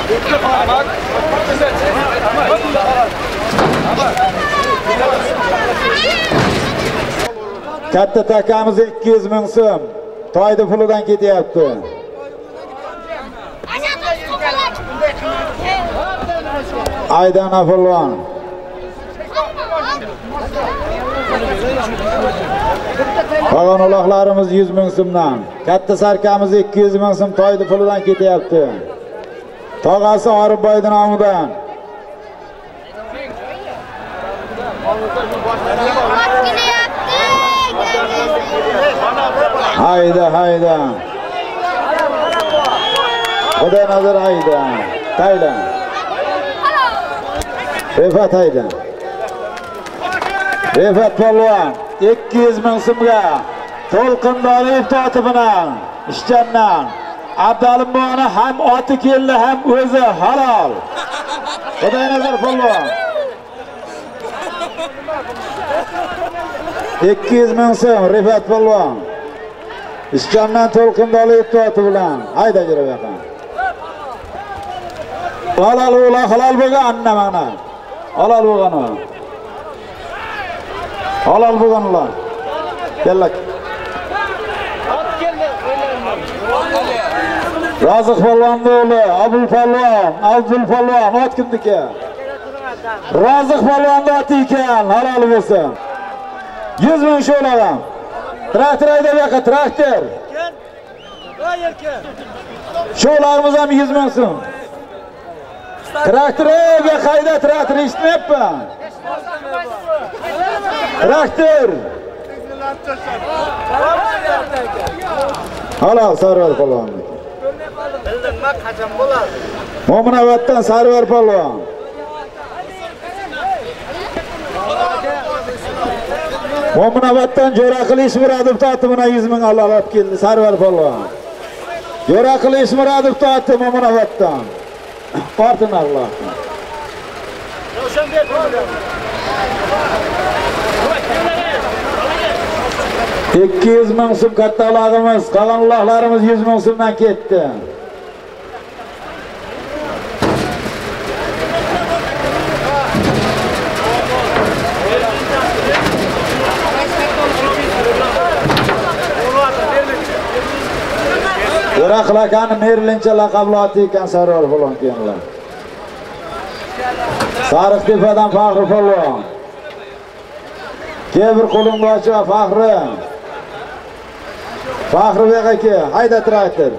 Katta takamiz ikki yuz ming so'm. Toydi pulidan ketyapti. Aydana polvon. Qolgan uloqlarimiz yuz ming so'mdan. Katta sarkamiz ikki yuz ming so'm toydi pulidan ketyapti. Tog'asi Oribboyning nomidan. Hayda, hayda. Xudo nazar hayda. Tayla. Refat hayda. Refat polvon ikki yuz ming so'mga To'lqin Doliyev toti bilan ishchandan Abdalimbo'ni ham oti keldi ham o'zi halol. Xudo nazar polvon. ikki yuz ming so'm Refat polvon. İşcandan To'lqin Doliyev toti bilan hayda yurib yoqan. Halol o'la halol bo'lgan anna mana. Halol bo'lgan o. Halol bo'lgan ular. Kelak. Razıq polvon o'g'li, Abul polvon, Abdul polvon ot kimniki? Razıq polvon oti ekan, halol bo'lsin. yuz ming sho'lag'am. Traktor haydab yoqa, traktor. Sho'lag'imiz ham yuz ming so'm. Traktorga qayda traktor eshitmayapman. Traktor. Halol Sarvar polvon. Bildingmi qachon bo'ladi? Mo'minavatdan Sarvar polvon. Mo'minavatdan jo'ra qilish Murodov toti bilan yuz ming olib keldi Sarvar polvon. Jo'ra qilish Murodov toti Mo'minavatdan. Partin Allah. ikki yuz ming so'm kattalog'imiz, qolgan uloqlarimiz yuz ming so'mdan ketdi. Iroqlar akani Merlincha laqabloti ekan Sarvar polvon keldilar. Sariqtepadan Faxri polvon. Kebir qo'lingbochi va Faxri. Faxri bek aka, hayda traktor.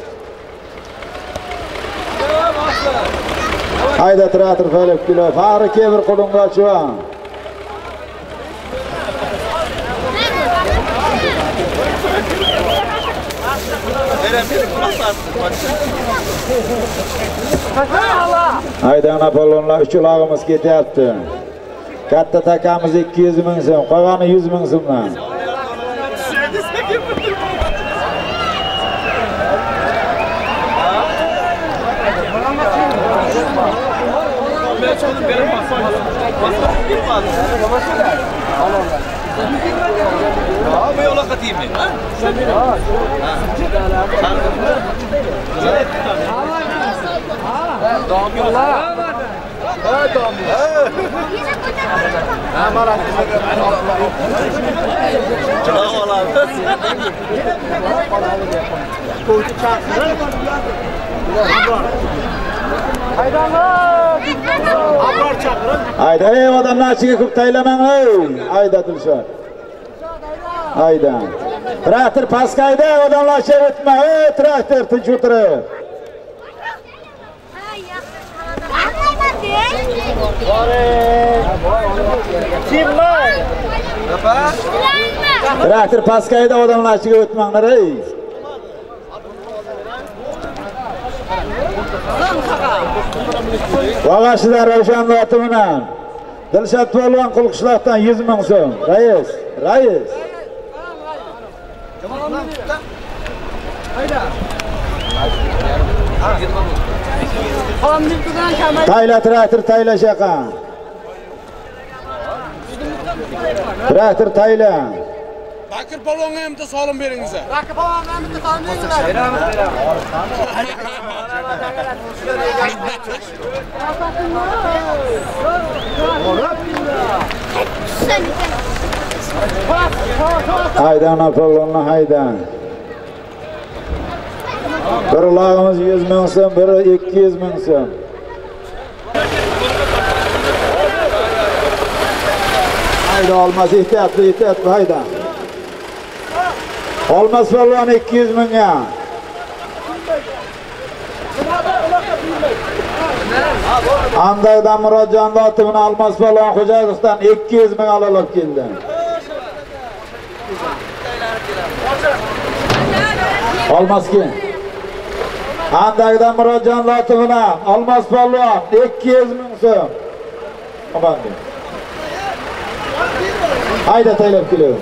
Hayda traktor bo'lib kilo. Faxri Kebir qo'lingbochi va Haydana polvonlar uchulog'imiz ketyapti. Katta takamiz ikki yuz ming so'm, qolgani yuz ming so'mdan. Bu yola katayım ben. Hayda ey odamlar ichiga ko'p taylamang ey. Hayda Dilshod. Hayda. Traktor pastga odamlar ichiga o'tma ey traktor tinch o'tirib. Traktor pastga odamlar ichiga o'tmanglar ey. Vag'ashidan Ravshan oti bilan Dilshod polvon Qulqishloqdan yuz ming so'm. Rais, rais. Tayla traktor tayla shaqa. Traktor tayla. Bakır polvonga ham bitta solim beringiz. Bakır polvonga ham bitta solim beringlar. Beramiz, beramiz. Haydan polvonni haydan. Bir lag'imiz yuz ming so'm, biri ikki yuz ming so'm. Hayda olmaz, ehtiyotli, ehtiyotli hayda. Olmaz polvon ikki yuz mingga. Andaydan Murodjon oti bilan Olmaz polvon Xo'jayevdan ikki yuz ming olib keldi. Olmaskin. Andagdan Murodjon Lotovina, Olmos polvon ikki yuz ming so'm. Amandim. Hayda taylab kelaver.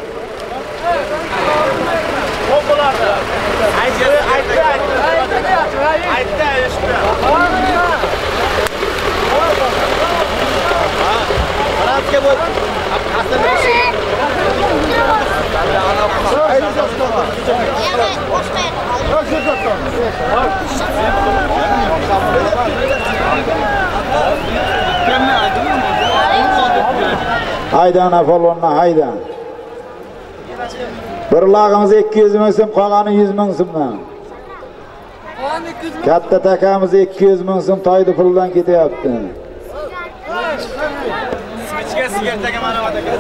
Qo'llarda. Aytdi, aytdi, aytdi. Aytdi, aytdi. Qarabga bo'l. Hayda ana polvonni hayda. Bir lag'imiz ikki yuz ming so'm, qolgani yuz ming so'mdan. Katta takamiz ikki yuz ming so'm toydi puldan ketyapti. Ichga sigaretaga mana bu aka.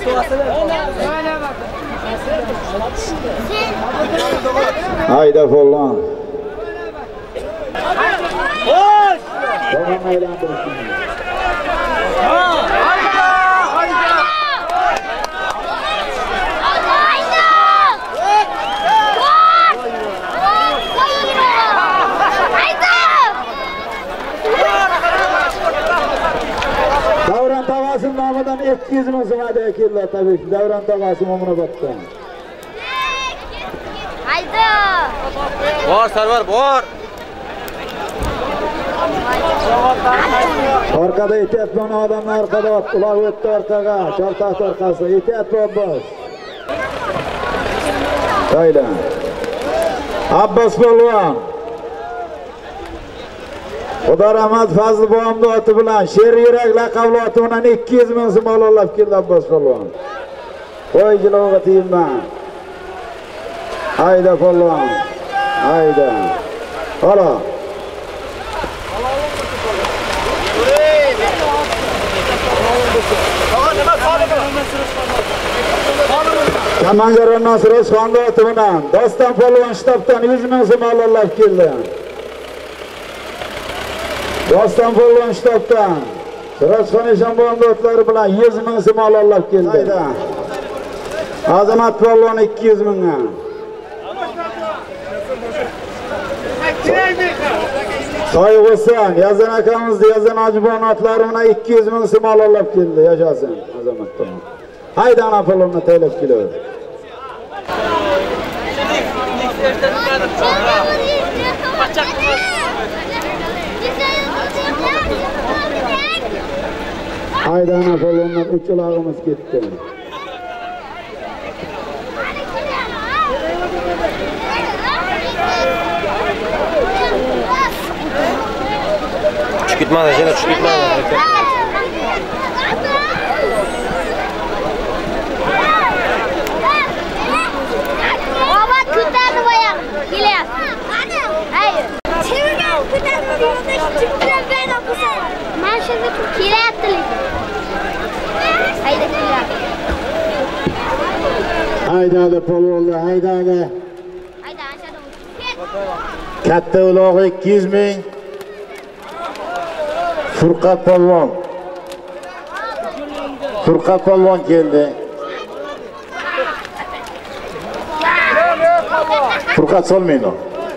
Hayda polvon. Xo'sh! Polvon aylantirsin. Davron tog'asi nomidan ikki yuz ming so'm hadiya keldi tabii. Davron tog'asi Mo'minoboddan. Hayda! Bor, Sarvar, bor. Orqada etyapman odamlar orqada, ular o'tdi orqaga, chortaxt orqasi. Etyapti Abbos. Hayda. Abbos polvon. Xudo rahmat Fazli bobomni oti bilan Sher yurak laqabli oti bilan ikki yuz ming so'm olib keldi Abbos polvon. Qo'y jilovga tiyinman. Hayda polvon. Hayda. Hala. Kamangar Nosir O'zxonning oti bilan Doston polvon shtabdan yuz ming so'm olib keldi. Doston polvon shtabdan Sirojxon Eshonboyning otlari bilan yuz ming so'm olib keldi. Hayda. Azamat polvon ikki yuz ming. Soyg'usan, Yazan akamizni Yazan Hojibon otlari bilan ikki yuz ming so'm olib keldi. Yashasin Azamat polvon. Hayda ana polvonni taylab kelaver. Hayda ana polvonlar uch ulog'imiz ketdi. Tushib ketmadi, yana tushib ketmadi. Baba ko'tardi boyam. Kelyapti. Hayır. Chivga ko'tardi yo'lda chiplar bilan o'qisa. Men shunga kelyapti. Hayda kelyapti. Haydadi polvonlar, haydadi. Hayda aşağıda. Katta ulog'i ikki yuz ming. Furqat polvon. Furqat polvon keldi. Furqat solmaydi.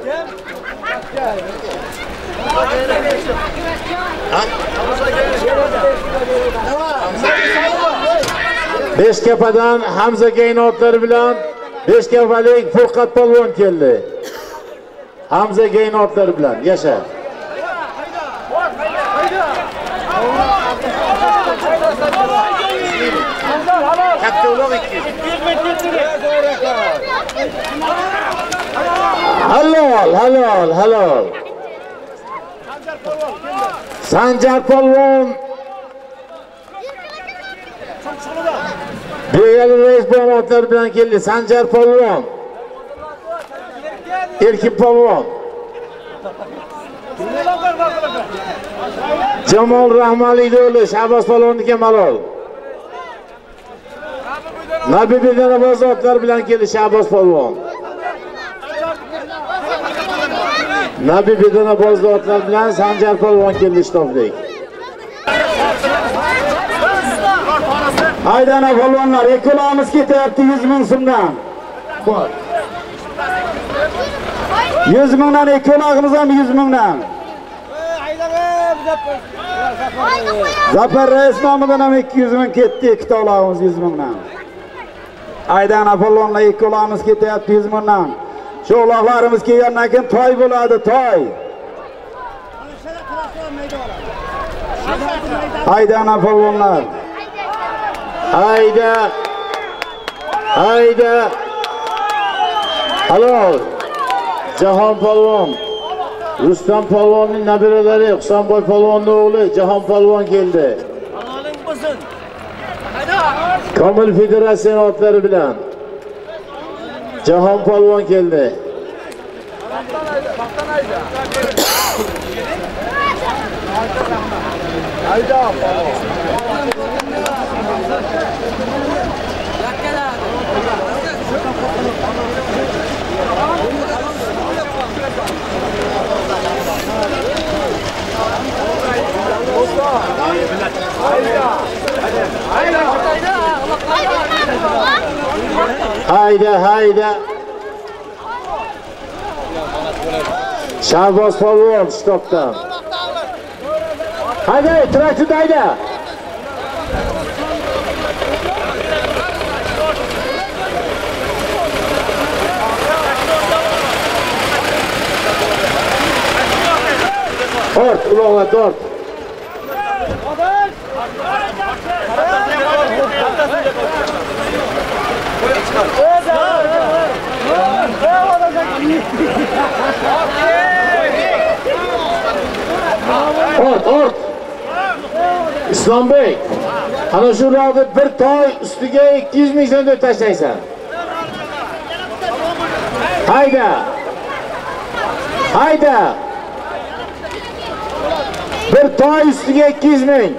Beshkapadan Hamza Gaynotlar bilan Beshkapalik Furqat polvon keldi. Hamza Gaynotlar bilan yasha. Katta ulug' ikki yuz. Halol, halol, halol. Sanjar polvon. Begali reis bo'lmoqlar bilan keldi. Sanjar polvon. Erkin polvon. Jamol Rahmonli o'g'li Shahboz polvonniki malol. Nabi bedana bozotlar bilan keldi Shahboz polvon. Nabi bedana bozotlar bilan Sanjar polvon keldi shtoblik. Haydana polvonlar, ekonomiz ketyapti yuz ming so'mdan. Bor. yuz mingdan ikki uloqimiz ham yuz mingdan. Zafar Rais nomidan ham ikki yuz ming ketdi, ikkita uloqimiz yuz mingdan. Aydan Apollonla ikki uloqimiz ketyapti yuz mingdan. Shu uloqlarimiz kelgandan keyin to'y bo'ladi, to'y. Aydan Apollonlar. Hayda. Hayda. Halol. Jahon polvon. Rustam polvonning nabiralari Husanboy polvonning o'g'li Jahon polvon keldi. Haloling bo'lsin. Komil federatsiya otlari bilan Jahon polvon keldi. Hayda polvon. Hayda, hayda. Shahboz polvon stopdan. Hayda, traktor hayda. Ort, uloqlar tort. Ort, ort. Islombek, ana shu ro'da bir toy ustiga ikki yuz ming so'm deb tashlaysan. Hayda. Hayda. Bir toy ustiga ikki yuz ming.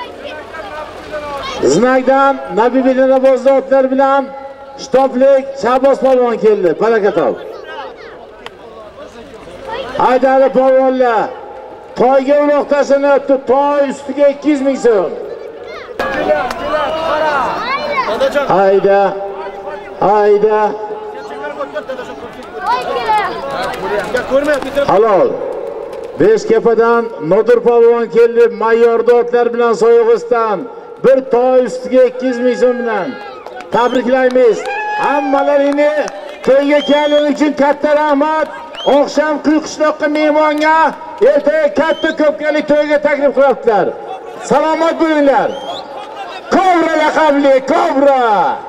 Znakdan Nabi Bedanabozdagi otlar bilan shtoplik Shahboz polvon keldi. Baraka top. Haydari polvonlar. Toyga uloq tashlanayapti. Toy ustiga ikki yuz ming so'm. Hayda. Hayda. Halol. Beshkapadan Nodir polvon keldi. Mayyorda otlar bilan Soyig'iston. Bir toy ustiga ikki yuz ming so'm bilan tabriklaymiz. Hammalaringni to'yga kelganing uchun katta rahmat. Oqshom Quyqishloqqa mehmonga ertaga katta ko'pkalik to'yga taklif qilyaptilar. Salomat bo'linglar. Kobra laqabli Kobra.